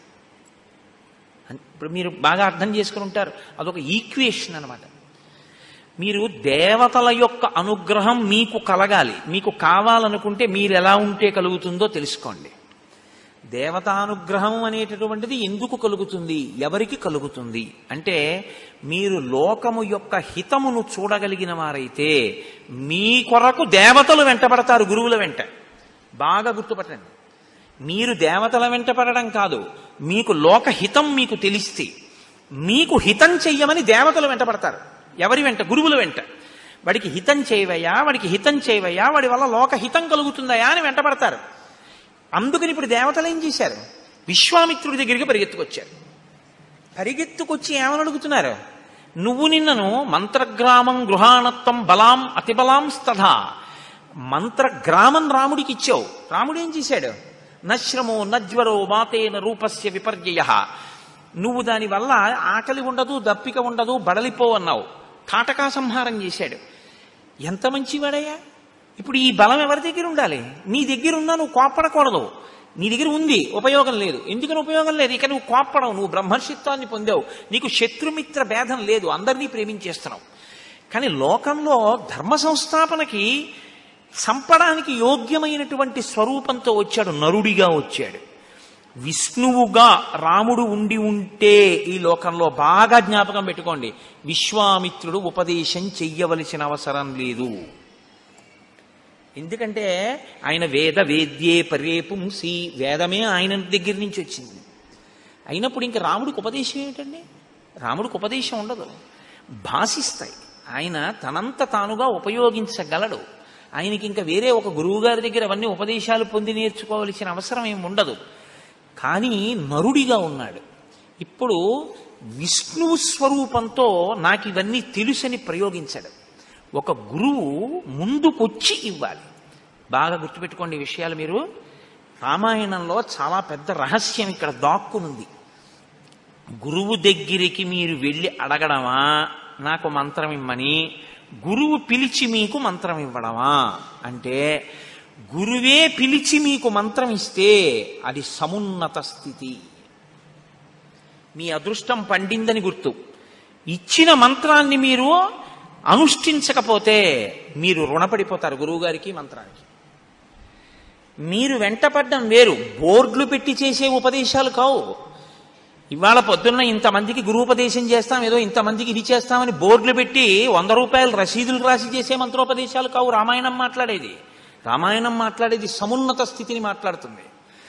ఇప్పుడు మీరు బాగా అర్థం చేసుకుని ఉంటారు, అదొక ఈక్వేషన్ అన్నమాట. మీరు దేవతల యొక్క అనుగ్రహం మీకు కలగాలి, మీకు కావాలనుకుంటే మీరు ఎలా ఉంటే కలుగుతుందో తెలుసుకోండి. దేవతానుగ్రహం అనేటటువంటిది ఎందుకు కలుగుతుంది, ఎవరికి కలుగుతుంది అంటే, మీరు లోకము యొక్క హితమును చూడగలిగిన వారైతే మీ కొరకు దేవతలు వెంటబడతారు గురువుల వెంట. బాగా గుర్తుపట్టండి. మీరు దేవతల వెంట పడడం కాదు, మీకు లోకహితం మీకు తెలిస్తే మీకు హితం చెయ్యమని దేవతలు వెంటపడతారు. ఎవరి వెంట? గురువుల వెంట. వాడికి హితం చేయవయ్యా, వాడికి హితం చేయవయ్యా, వాడి వల్ల లోకహితం కలుగుతుందయా అని వెంటపడతారు. అందుకని ఇప్పుడు దేవతలు ఏం చేశారు? విశ్వామిత్రుడి దగ్గరికి పరిగెత్తుకొచ్చారు. పరిగెత్తుకొచ్చి ఏమని అడుగుతున్నారు? నువ్వు నిన్నను మంత్రగ్రామం గృహాణత్వం బలాం అతిబలాం స్తథా, మంత్రగ్రామం రాముడికి ఇచ్చావు. రాముడు ఏం చేశాడు? నశ్రమో నజ్వరో మాతేన రూపస్య విపర్యయ. నువ్వు దానివల్ల ఆకలి ఉండదు, దప్పిక ఉండదు, బడలిపో అన్నావు. తాటకా సంహారం చేశాడు. ఎంత మంచివాడయ్యా! ఇప్పుడు ఈ బలం ఎవరి దగ్గర ఉండాలి? నీ దగ్గర ఉన్నా నువ్వు కోప్పడకూడదు. నీ దగ్గర ఉంది, ఉపయోగం లేదు. ఎందుకని ఉపయోగం లేదు? ఇక నువ్వు కోప్పడవు, నువ్వు బ్రహ్మర్షిత్వాన్ని పొందావు, నీకు శత్రుమిత్ర భేదం లేదు, అందరినీ ప్రేమించేస్తున్నావు. కానీ లోకంలో ధర్మ సంస్థాపనకి చంపడానికి యోగ్యమైనటువంటి స్వరూపంతో వచ్చాడు, నరుడిగా వచ్చాడు. విష్ణువుగా రాముడు ఉండి ఉంటే ఈ లోకంలో బాగా జ్ఞాపకం పెట్టుకోండి, విశ్వామిత్రుడు ఉపదేశం చెయ్యవలసిన అవసరం లేదు. ఎందుకంటే ఆయన వేద వేద్యే పరే పుంసి, వేదమే ఆయన దగ్గర నుంచి వచ్చింది. అయినప్పుడు ఇంకా రాముడికి ఉపదేశం ఏమిటండి? రాముడికి ఉపదేశం ఉండదు, భాషిస్తాయి. ఆయన తనంత తానుగా ఉపయోగించగలడు. ఆయనకి ఇంకా వేరే ఒక గురువు గారి దగ్గర అవన్నీ ఉపదేశాలు పొంది నేర్చుకోవలసిన అవసరం ఏమి ఉండదు. కానీ నరుడిగా ఉన్నాడు. ఇప్పుడు విష్ణువు స్వరూపంతో నాకు ఇవన్నీ తెలుసని ప్రయోగించాడు. ఒక గురువు ముందుకొచ్చి ఇవ్వాలి. బాగా గుర్తుపెట్టుకోండి ఈ విషయాలు. మీరు రామాయణంలో చాలా పెద్ద రహస్యం ఇక్కడ దాక్కునుంది. గురువు దగ్గరికి మీరు వెళ్ళి అడగడమా నాకు మంత్రం ఇమ్మని, గురువు పిలిచి మీకు మంత్రం ఇవ్వడమా అంటే, గురువే పిలిచి మీకు మంత్రం ఇస్తే అది సమున్నత స్థితి, మీ అదృష్టం పండిందని గుర్తు. ఇచ్చిన మంత్రాన్ని మీరు అనుష్ఠించకపోతే మీరు రుణపడిపోతారు గురువుగారికి మంత్రానికి. మీరు వెంటపడ్డం వేరు, బోర్డులు పెట్టి చేసే ఉపదేశాలు కావు. ఇవాళ పొద్దున్న ఇంతమందికి గురువుపదేశం చేస్తాం, ఏదో ఇంతమందికి ఇది చేస్తామని బోర్డులు పెట్టి వంద రూపాయలు రసీదులు రాసి చేసే మంత్రోపదేశాలు కావు రామాయణం మాట్లాడేది. రామాయణం మాట్లాడేది సమున్నత స్థితిని మాట్లాడుతుంది.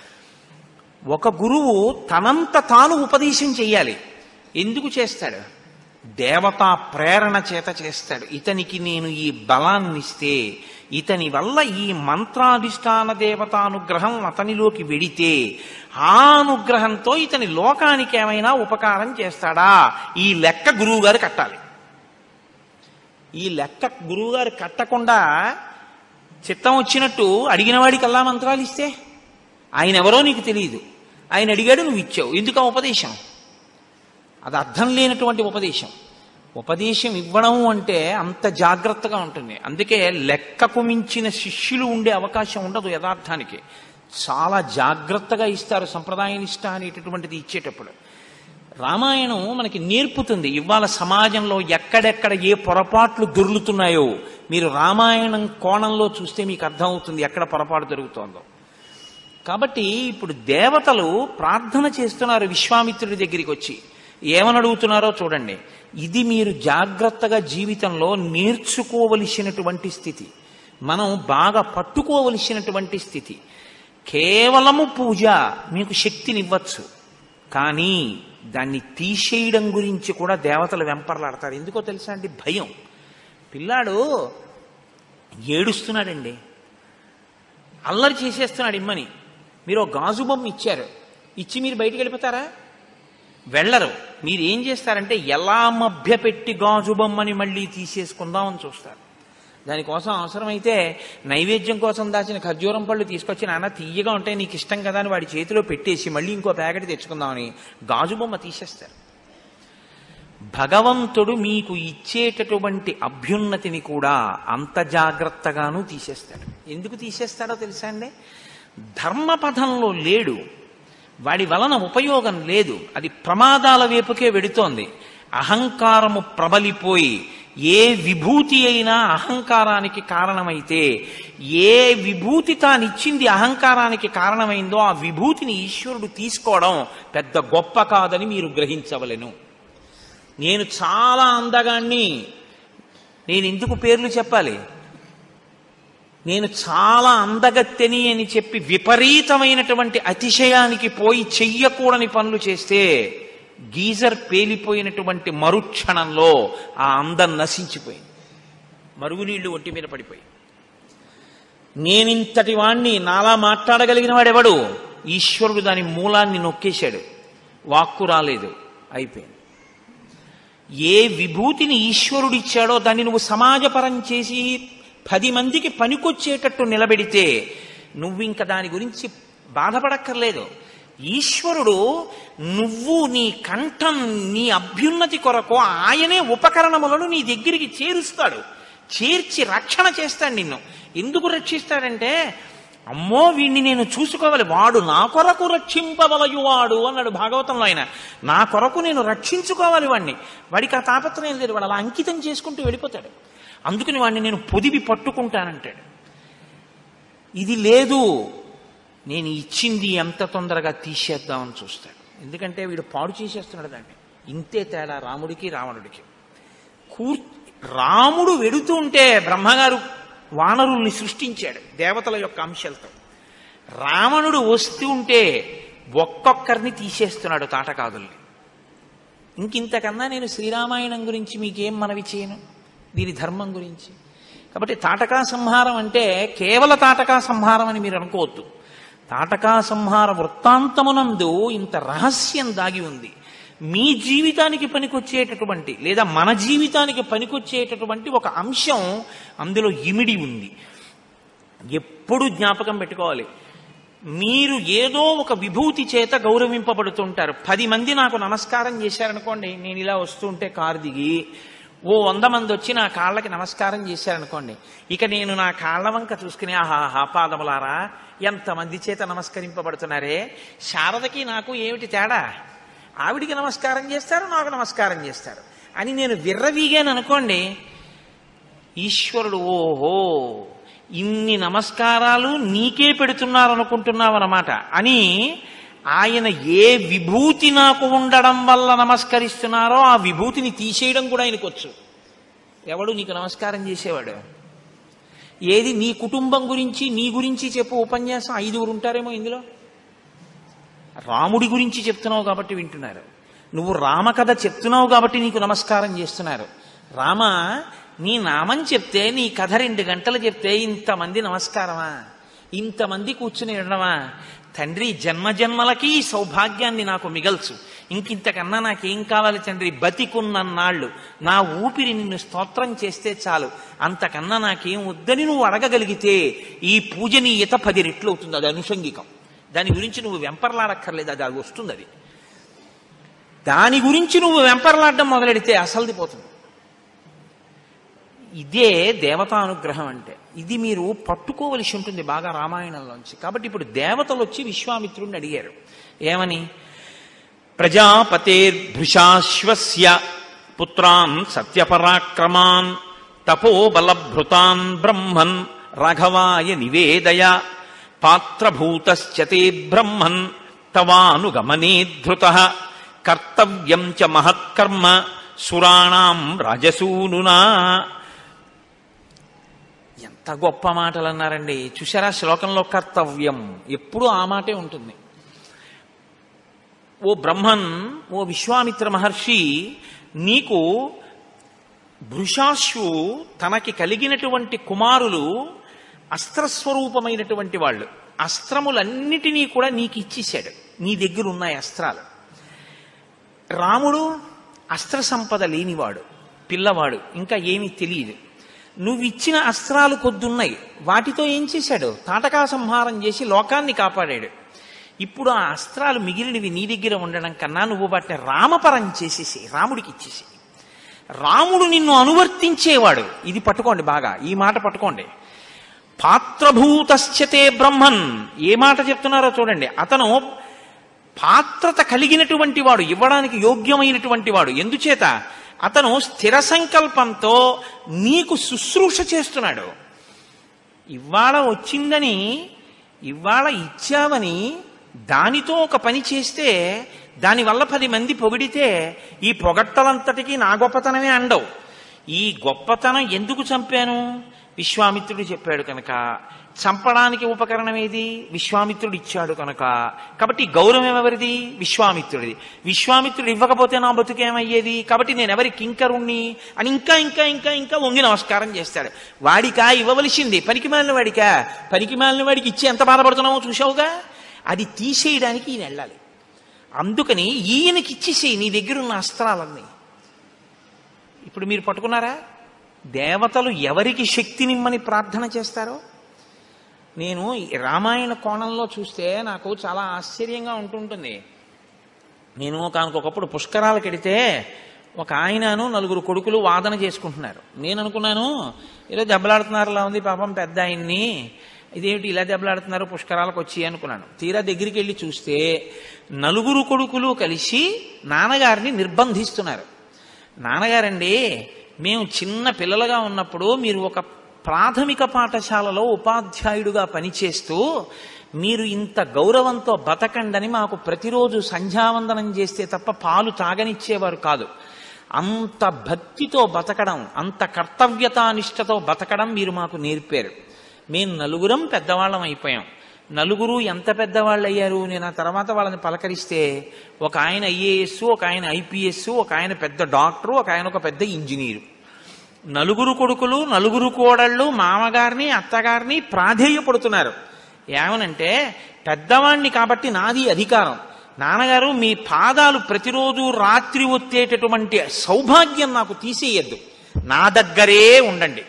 ఒక గురువు తనంత తాను ఉపదేశం చెయ్యాలి. ఎందుకు చేస్తాడు? దేవతా ప్రేరణ చేత చేస్తాడు. ఇతనికి నేను ఈ బలాన్ని ఇస్తే, ఇతని వల్ల ఈ మంత్రాధిష్టాన దేవతానుగ్రహం అతనిలోకి వెడితే ఆ అనుగ్రహంతో ఇతని లోకానికి ఏమైనా ఉపకారం చేస్తాడా, ఈ లెక్క గురువుగారు కట్టాలి. ఈ లెక్క గురువుగారు కట్టకుండా చిత్తం వచ్చినట్టు అడిగిన వాడికల్లా మంత్రాలు ఇస్తే ఆయన ఎవరో నీకు తెలియదు, ఆయన అడిగాడు నువ్వు ఇచ్చావు, ఎందుకు ఆ ఉపదేశం? అది అర్థం లేనటువంటి ఉపదేశం. ఉపదేశం ఇవ్వడం అంటే అంత జాగ్రత్తగా ఉంటుంది. అందుకే లెక్కకు మించిన శిష్యులు ఉండే అవకాశం ఉండదు. యథార్థానికి చాలా జాగ్రత్తగా ఇస్తారు సంప్రదాయ నిష్ఠ అనేటటువంటిది ఇచ్చేటప్పుడు. రామాయణం మనకి నేర్పుతుంది. ఇవాళ సమాజంలో ఎక్కడెక్కడ ఏ పొరపాట్లు దొర్లుతున్నాయో మీరు రామాయణం కోణంలో చూస్తే మీకు అర్థమవుతుంది ఎక్కడ పొరపాటు జరుగుతోందో. కాబట్టి ఇప్పుడు దేవతలు ప్రార్థన చేస్తున్నారు విశ్వామిత్రుడి దగ్గరికి వచ్చి. ఏమని అడుగుతున్నారో చూడండి. ఇది మీరు జాగ్రత్తగా జీవితంలో నేర్చుకోవలసినటువంటి స్థితి, మనం బాగా పట్టుకోవలసినటువంటి స్థితి. కేవలము పూజ మీకు శక్తినివ్వచ్చు, కానీ దాన్ని తీసేయడం గురించి కూడా దేవతలు వెంపర్లాడతారు. ఎందుకో తెలుసా అండి? భయం. పిల్లాడు ఏడుస్తున్నాడండి, అల్లరి చేసేస్తున్నాడు ఇమ్మని. మీరు గాజు బొమ్మ ఇచ్చారు, ఇచ్చి మీరు బయటికి వెళ్ళిపోతారా? వెళ్ళరు. మీరు ఏం చేస్తారంటే ఎలా మభ్యపెట్టి గాజు బొమ్మని మళ్ళీ తీసేసుకుందామని చూస్తారు. దానికోసం అవసరమైతే నైవేద్యం కోసం దాచిన ఖర్జూరం పళ్ళు తీసుకొచ్చి నాన్న తీయగా ఉంటాయి నీకు ఇష్టం కదా అని వాడి చేతిలో పెట్టేసి మళ్ళీ ఇంకో ప్యాకెట్ తెచ్చుకుందామని గాజు బొమ్మ తీసేస్తారు. భగవంతుడు మీకు ఇచ్చేటటువంటి అభ్యున్నతిని కూడా అంత జాగ్రత్తగానూ తీసేస్తాడు. ఎందుకు తీసేస్తాడో తెలుసా అండి? ధర్మపథంలో లేడు, వాడి వలన ఉపయోగం లేదు, అది ప్రమాదాల వైపుకే వెడుతోంది. అహంకారము ప్రబలిపోయి ఏ విభూతి అయినా అహంకారానికి కారణమైతే, ఏ విభూతి తానిచ్చింది అహంకారానికి కారణమైందో ఆ విభూతిని ఈశ్వరుడు తీసుకోవడం పెద్ద గొప్ప కాదని మీరు గ్రహించవలెను. నేను చాలా అందగాన్ని, నేను ఎందుకు పేర్లు చెప్పాలి? నేను చాలా అందగత్తెని అని చెప్పి విపరీతమైనటువంటి అతిశయానికి పోయి చెయ్యకూడని పనులు చేస్తే గీజర్ పేలిపోయినటువంటి మరుక్షణంలో ఆ అందం నశించిపోయింది, మరుగునీళ్లు ఒంటి మీద పడిపోయి. నేనింతటి వాణ్ణి, నాలా మాట్లాడగలిగిన వాడెవడు? ఈశ్వరుడు దాని మూలాన్ని నొక్కేశాడు, వాక్కు రాలేదు, అయిపోయింది. ఏ విభూతిని ఈశ్వరుడు ఇచ్చాడో దాన్ని నువ్వు సమాజపరం చేసి పది మందికి పనికొచ్చేటట్టు నిలబెడితే నువ్వు ఇంకా దాని గురించి బాధపడక్కర్లేదు. ఈశ్వరుడు నువ్వు నీ కంఠం, నీ అభ్యున్నతి కొరకు ఆయనే ఉపకరణములను నీ దగ్గరికి చేరుస్తాడు, చేర్చి రక్షణ చేస్తాడు నిన్ను. ఎందుకు రక్షిస్తాడంటే, అమ్మో వీడిని నేను చూసుకోవాలి, వాడు నా కొరకు రక్షింపవలయువాడు అన్నాడు భాగవతంలో. ఆయన నా కొరకు నేను రక్షించుకోవాలి వాడిని. వాడికి ఆ తాపత్రయం లేదు, వాడు అలా అంకితం చేసుకుంటూ వెళ్ళిపోతాడు. అందుకని వాడిని నేను పొదివి పట్టుకుంటానంటాడు. ఇది లేదు, నేను ఇచ్చింది ఎంత తొందరగా తీసేద్దామని చూస్తాడు. ఎందుకంటే వీడు పాడు చేసేస్తున్నాడు దాన్ని. ఇంతే తేడా రాముడికి రావణుడికి. కూర్ రాముడు వెడుతూ ఉంటే బ్రహ్మగారు వానరుల్ని సృష్టించాడు దేవతల యొక్క అంశాలతో. రావణుడు వస్తూ ఉంటే ఒక్కొక్కరిని తీసేస్తున్నాడు తాటకాదుల్ని. ఇంకింతకన్నా నేను శ్రీరామాయణం గురించి మీకేం మనవి చేయను, దీని ధర్మం గురించి. కాబట్టి తాటకా సంహారం అంటే కేవల తాటకా సంహారం అని మీరు అనుకోవద్దు. తాటకా సంహార వృత్తాంతమునందు ఇంత రహస్యం దాగి ఉంది. మీ జీవితానికి పనికొచ్చేటటువంటి లేదా మన జీవితానికి పనికొచ్చేటటువంటి ఒక అంశం అందులో ఇమిడి ఉంది. ఎప్పుడు జ్ఞాపకం పెట్టుకోవాలి. మీరు ఏదో ఒక విభూతి చేత గౌరవింపబడుతుంటారు. పది మంది నాకు నమస్కారం చేశారనుకోండి, నేను ఇలా వస్తుంటే కారు దిగి ఓ వంద మంది వచ్చి నా కాళ్ళకి నమస్కారం చేశారనుకోండి, ఇక నేను నా కాళ్ళ వంక చూసుకుని ఆహాహా పాదములారా ఎంతమంది చేత నమస్కరింపబడుతున్నారే, శారదకి నాకు ఏమిటి తేడా, ఆవిడికి నమస్కారం చేస్తారు నాకు నమస్కారం చేస్తారు అని నేను విర్రవీగాను అనుకోండి, ఈశ్వరుడు ఓహో ఇన్ని నమస్కారాలు నీకే పెడుతున్నారు అనుకుంటున్నావన్నమాట అని ఆయన ఏ విభూతి నాకు ఉండడం వల్ల నమస్కరిస్తున్నారో ఆ విభూతిని తీసేయడం కూడా ఆయనకు వచ్చు. ఎవడు నీకు నమస్కారం చేసేవాడు? ఏది నీ కుటుంబం గురించి నీ గురించి చెప్పు ఉపన్యాసం, ఐదుగురు ఉంటారేమో ఇందులో. రాముడి గురించి చెప్తున్నావు కాబట్టి వింటున్నారు, నువ్వు రామకథ చెప్తున్నావు కాబట్టి నీకు నమస్కారం చేస్తున్నారు. రామ నీ నామం చెప్తే నీ కథ రెండు గంటలు చెప్తే ఇంతమంది నమస్కారమా, ఇంతమంది కూర్చుని ఉండడమా? తండ్రి జన్మజన్మలకి ఈ సౌభాగ్యాన్ని నాకు మిగల్చు, ఇంకింతకన్నా నాకేం కావాలి తండ్రి, బతికున్నన్నాళ్ళు నా ఊపిరి నిన్ను స్తోత్రం చేస్తే చాలు, అంతకన్నా నాకేం వద్దని నువ్వు అడగగలిగితే ఈ పూజనీయత పది రెట్లు అవుతుంది. అది అనుషంగికం, దాని గురించి నువ్వు వెంపర్లాడక్కర్లేదు, అది అది వస్తుంది. అది దాని గురించి నువ్వు వెంపర్లాడడం మొదలెడితే అసలుది పోతుంది. ఇదే దేవతానుగ్రహం అంటే. ఇది మీరు పట్టుకోవలసి ఉంటుంది బాగా రామాయణంలోంచి. కాబట్టి ఇప్పుడు దేవతలు వచ్చి విశ్వామిత్రుడిని అడిగారు ఏమని, ప్రజాపతేర్భృశాశ్వస్య పుత్రాన్ సత్యపరాక్రమాన్ తపోబలభృతాన్ బ్రహ్మన్ రాఘవాయ నివేదయ పాత్రభూతశ్చతే బ్రహ్మన్ తవానుగమనే ధృతః కర్తవ్యం చ మహత్కర్మ సురాణాం రాజసూనునా. ఎంత గొప్ప మాటలు అన్నారండి. చూశారా శ్లోకంలో కర్తవ్యం ఎప్పుడూ ఆ మాటే ఉంటుంది. ఓ బ్రహ్మన్, ఓ విశ్వామిత్ర మహర్షి, నీకు భృశాశ్వు తనకి కలిగినటువంటి కుమారులు అస్త్రస్వరూపమైనటువంటి వాళ్ళు, అస్త్రములన్నిటినీ కూడా నీకు ఇచ్చేశాడు, నీ దగ్గర ఉన్నాయి అస్త్రాలు. రాముడు అస్త్ర సంపద లేనివాడు, పిల్లవాడు, ఇంకా ఏమీ తెలియదు. నువ్వు ఇచ్చిన అస్త్రాలు కొద్దున్నాయి, వాటితో ఏం చేశాడు, తాటకా సంహారం చేసి లోకాన్ని కాపాడాడు. ఇప్పుడు ఆ అస్త్రాలు మిగిలినవి నీ దగ్గర ఉండడం కన్నా నువ్వు వాటిని రామపరం చేసేసి రాముడికి ఇచ్చేసి, రాముడు నిన్ను అనువర్తించేవాడు. ఇది పట్టుకోండి బాగా, ఈ మాట పట్టుకోండి. పాత్రభూతశ్చతే బ్రహ్మన్, ఏ మాట చెప్తున్నారో చూడండి. అతను పాత్రత కలిగినటువంటి వాడు, ఇవ్వడానికి యోగ్యమైనటువంటి వాడు. ఎందుచేత అతను స్థిర సంకల్పంతో నీకు శుశ్రూష చేస్తున్నాడు. ఇవాళ వచ్చిందని, ఇవాళ ఇచ్చావని దానితో ఒక పని చేస్తే దానివల్ల పది మంది పొగిడితే ఈ పొగట్టలంతటికీ నా గొప్పతనమే అండవు. ఈ గొప్పతనం ఎందుకు చంపాను, విశ్వామిత్రుడు చెప్పాడు కనుక. చంపడానికి ఉపకరణం ఏది, విశ్వామిత్రుడు ఇచ్చాడు కనుక. కాబట్టి గౌరవం ఎవరిది, విశ్వామిత్రుడిది. విశ్వామిత్రుడు ఇవ్వకపోతే నా బతుకేమయ్యేది, కాబట్టి నేను ఎవరి కింకరుణ్ణి అని ఇంకా ఇంకా ఇంకా ఇంకా వంగి నమస్కారం చేస్తాడు. వాడికా ఇవ్వవలసింది, పనికి మాలిన వాడికా, పనికి మాలిన వాడికి ఇచ్చి ఎంత బాధపడుతున్నామో చూసావుగా. అది తీసేయడానికి ఈయన వెళ్ళాలి. అందుకని ఈయనకి ఇచ్చేసేయి నీ దగ్గరున్న అస్త్రాలన్నీ. ఇప్పుడు మీరు పట్టుకున్నారా, దేవతలు ఎవరికి శక్తినిమ్మని ప్రార్థన చేస్తారో. నేను రామాయణ కోణంలో చూస్తే నాకు చాలా ఆశ్చర్యంగా ఉంటుంటుంది. నేను ఒకనకొకప్పుడు పుష్కరాలకు వెడితే ఒక ఆయనను నలుగురు కొడుకులు వాదన చేసుకుంటున్నారు. నేను అనుకున్నాను ఏదో దెబ్బలాడుతున్నారులా ఉంది పాపం పెద్ద ఆయన్ని, ఇదేమిటి ఇలా దెబ్బలాడుతున్నారు పుష్కరాలకు వచ్చి అనుకున్నాను. తీరా దగ్గరికి వెళ్ళి చూస్తే నలుగురు కొడుకులు కలిసి నాన్నగారిని నిర్బంధిస్తున్నారు. నాన్నగారండి, మేము చిన్న పిల్లలుగా ఉన్నప్పుడు మీరు ఒక ప్రాథమిక పాఠశాలలో ఉపాధ్యాయుడుగా పనిచేస్తూ మీరు ఇంత గౌరవంతో బతకండని మాకు ప్రతిరోజు సంధ్యావందనం చేస్తే తప్ప పాలు తాగనిచ్చేవారు కాదు. అంత భక్తితో బతకడం, అంత కర్తవ్యతానిష్టతో బతకడం మీరు మాకు నేర్పారు. మేము నలుగురం పెద్దవాళ్ళం అయిపోయాం. నలుగురు ఎంత పెద్దవాళ్ళు అయ్యారు, నేను ఆ తర్వాత వాళ్ళని పలకరిస్తే ఒక ఆయన ఐఏఎస్, ఒక ఆయన ఐపీఎస్, ఒక ఆయన పెద్ద డాక్టరు, ఒక ఆయన ఒక పెద్ద ఇంజనీరు. నలుగురు కొడుకులు, నలుగురు కోడళ్ళు మామగారిని అత్తగారిని ప్రాధేయపడుతున్నారు. ఏమనంటే పెద్దవాణ్ణి కాబట్టి నాది అధికారం, నాన్నగారు మీ పాదాలు ప్రతిరోజు రాత్రి ఒత్తేటటువంటి సౌభాగ్యం నాకు తీసేయద్దు, నా దగ్గరే ఉండండి.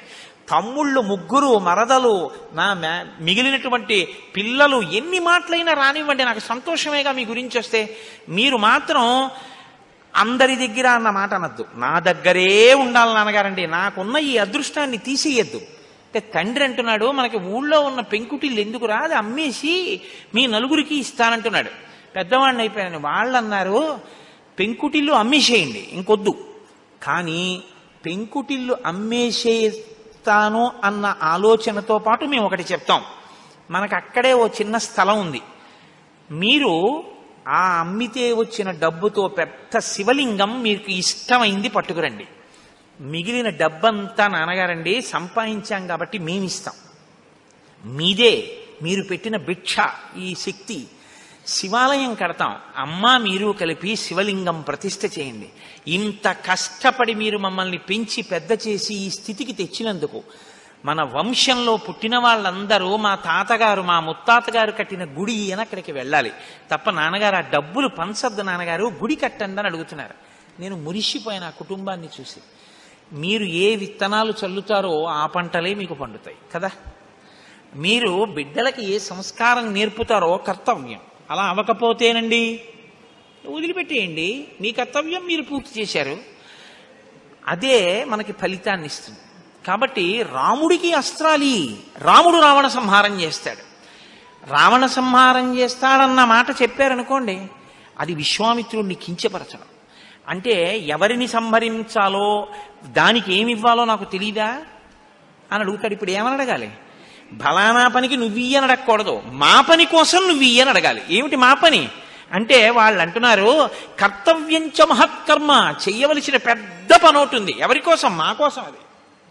తమ్ముళ్ళు ముగ్గురు, మరదలు, నా మిగిలినటువంటి పిల్లలు ఎన్ని మాటలైనా రానివ్వండి, నాకు సంతోషమేగా మీ గురించి వస్తే. మీరు మాత్రం అందరి దగ్గర అన్న మాట అనద్దు, నా దగ్గరే ఉండాలి నాన్నగారండి, నాకున్న ఈ అదృష్టాన్ని తీసేయద్దు అంటే తండ్రి అంటున్నాడు, మనకి ఊళ్ళో ఉన్న పెంకుటిల్లు ఎందుకురా, అది అమ్మేసి మీ నలుగురికి ఇస్తానంటున్నాడు. పెద్దవాడిని అయిపోయాను. వాళ్ళు అన్నారు, పెంకుటిల్లు అమ్మేసేయండి, ఇంకొద్దు. కానీ పెంకుటిల్లు అమ్మేసేస్తాను అన్న ఆలోచనతో పాటు మేము ఒకటి చెప్తాం. మనకు అక్కడే ఓ చిన్న స్థలం ఉంది, మీరు ఆ అమ్మితే వచ్చిన డబ్బుతో పెద్ద శివలింగం మీకు ఇష్టమైంది పట్టుకురండి. మిగిలిన డబ్బంతా నాన్నగారండి సంపాదించాం కాబట్టి మేమిస్తాం, మీదే, మీరు పెట్టిన భిక్ష ఈ శక్తి. శివాలయం కడతాం, అమ్మా మీరు కలిపి శివలింగం ప్రతిష్ఠ చేయండి. ఇంత కష్టపడి మీరు మమ్మల్ని పెంచి పెద్ద చేసి ఈ స్థితికి తెచ్చినందుకు మన వంశంలో పుట్టిన వాళ్ళందరూ మా తాతగారు మా ముత్తాతగారు కట్టిన గుడి అని అక్కడికి వెళ్ళాలి తప్ప నాన్నగారు ఆ డబ్బులు పంచద్దు నాన్నగారు, గుడి కట్టండి అని అడుగుతున్నారు. నేను మురిసిపోయిన ఆ కుటుంబాన్ని చూసి. మీరు ఏ విత్తనాలు చల్లుతారో ఆ పంటలే మీకు పండుతాయి కదా. మీరు బిడ్డలకి ఏ సంస్కారం నేర్పుతారో కర్తవ్యం, అలా అవ్వకపోతేనండి వదిలిపెట్టేయండి, మీ కర్తవ్యం మీరు పూర్తి చేశారు, అదే మనకి ఫలితాన్ని ఇస్తుంది. కాబట్టి రాముడికి అస్త్రాలి, రాముడు రావణ సంహారం చేస్తాడు. రావణ సంహారం చేస్తాడన్న మాట చెప్పారనుకోండి, అది విశ్వామిత్రుడిని కించపరచడం. అంటే ఎవరిని సంహరించాలో దానికి ఏమి ఇవ్వాలో నాకు తెలీదా అని అడుగుతాడు. ఇప్పుడు ఏమని అడగాలి? ఫలానా పనికి నువ్వియ్యని అడగకూడదు, మా పని కోసం నువ్వియ్యని అడగాలి. ఏమిటి మా పని అంటే వాళ్ళు అంటున్నారు, కర్తవ్యంచ మహత్కర్మ, చెయ్యవలసిన పెద్ద పని ఉంటుంది. ఎవరి కోసం? మా కోసం. అది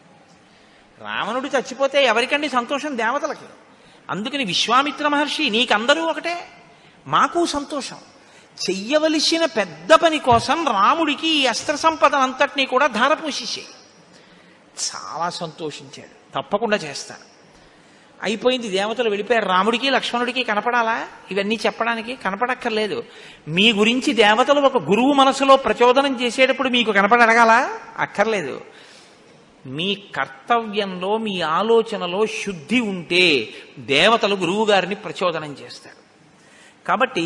రావణుడు చచ్చిపోతే ఎవరికండి సంతోషం? దేవతలకి. అందుకని విశ్వామిత్ర మహర్షి, నీకందరూ ఒకటే, మాకు సంతోషం. చెయ్యవలసిన పెద్ద పని కోసం రాముడికి ఈ అస్త్ర సంపద అంతటినీ కూడా ధారపోసేసాయి. చాలా సంతోషించాడు, తప్పకుండా చేస్తాను. అయిపోయింది, దేవతలు వెళ్ళిపోయారు. రాముడికి లక్ష్మణుడికి కనపడాలా ఇవన్నీ చెప్పడానికి? కనపడక్కర్లేదు. మీ గురించి దేవతలు ఒక గురువు మనసులో ప్రచోదనం చేసేటప్పుడు మీకు కనపడగలా? అక్కర్లేదు. మీ కర్తవ్యంలో మీ ఆలోచనలో శుద్ధి ఉంటే దేవతలు గురువు గారిని ప్రచోదనం చేస్తారు. కాబట్టి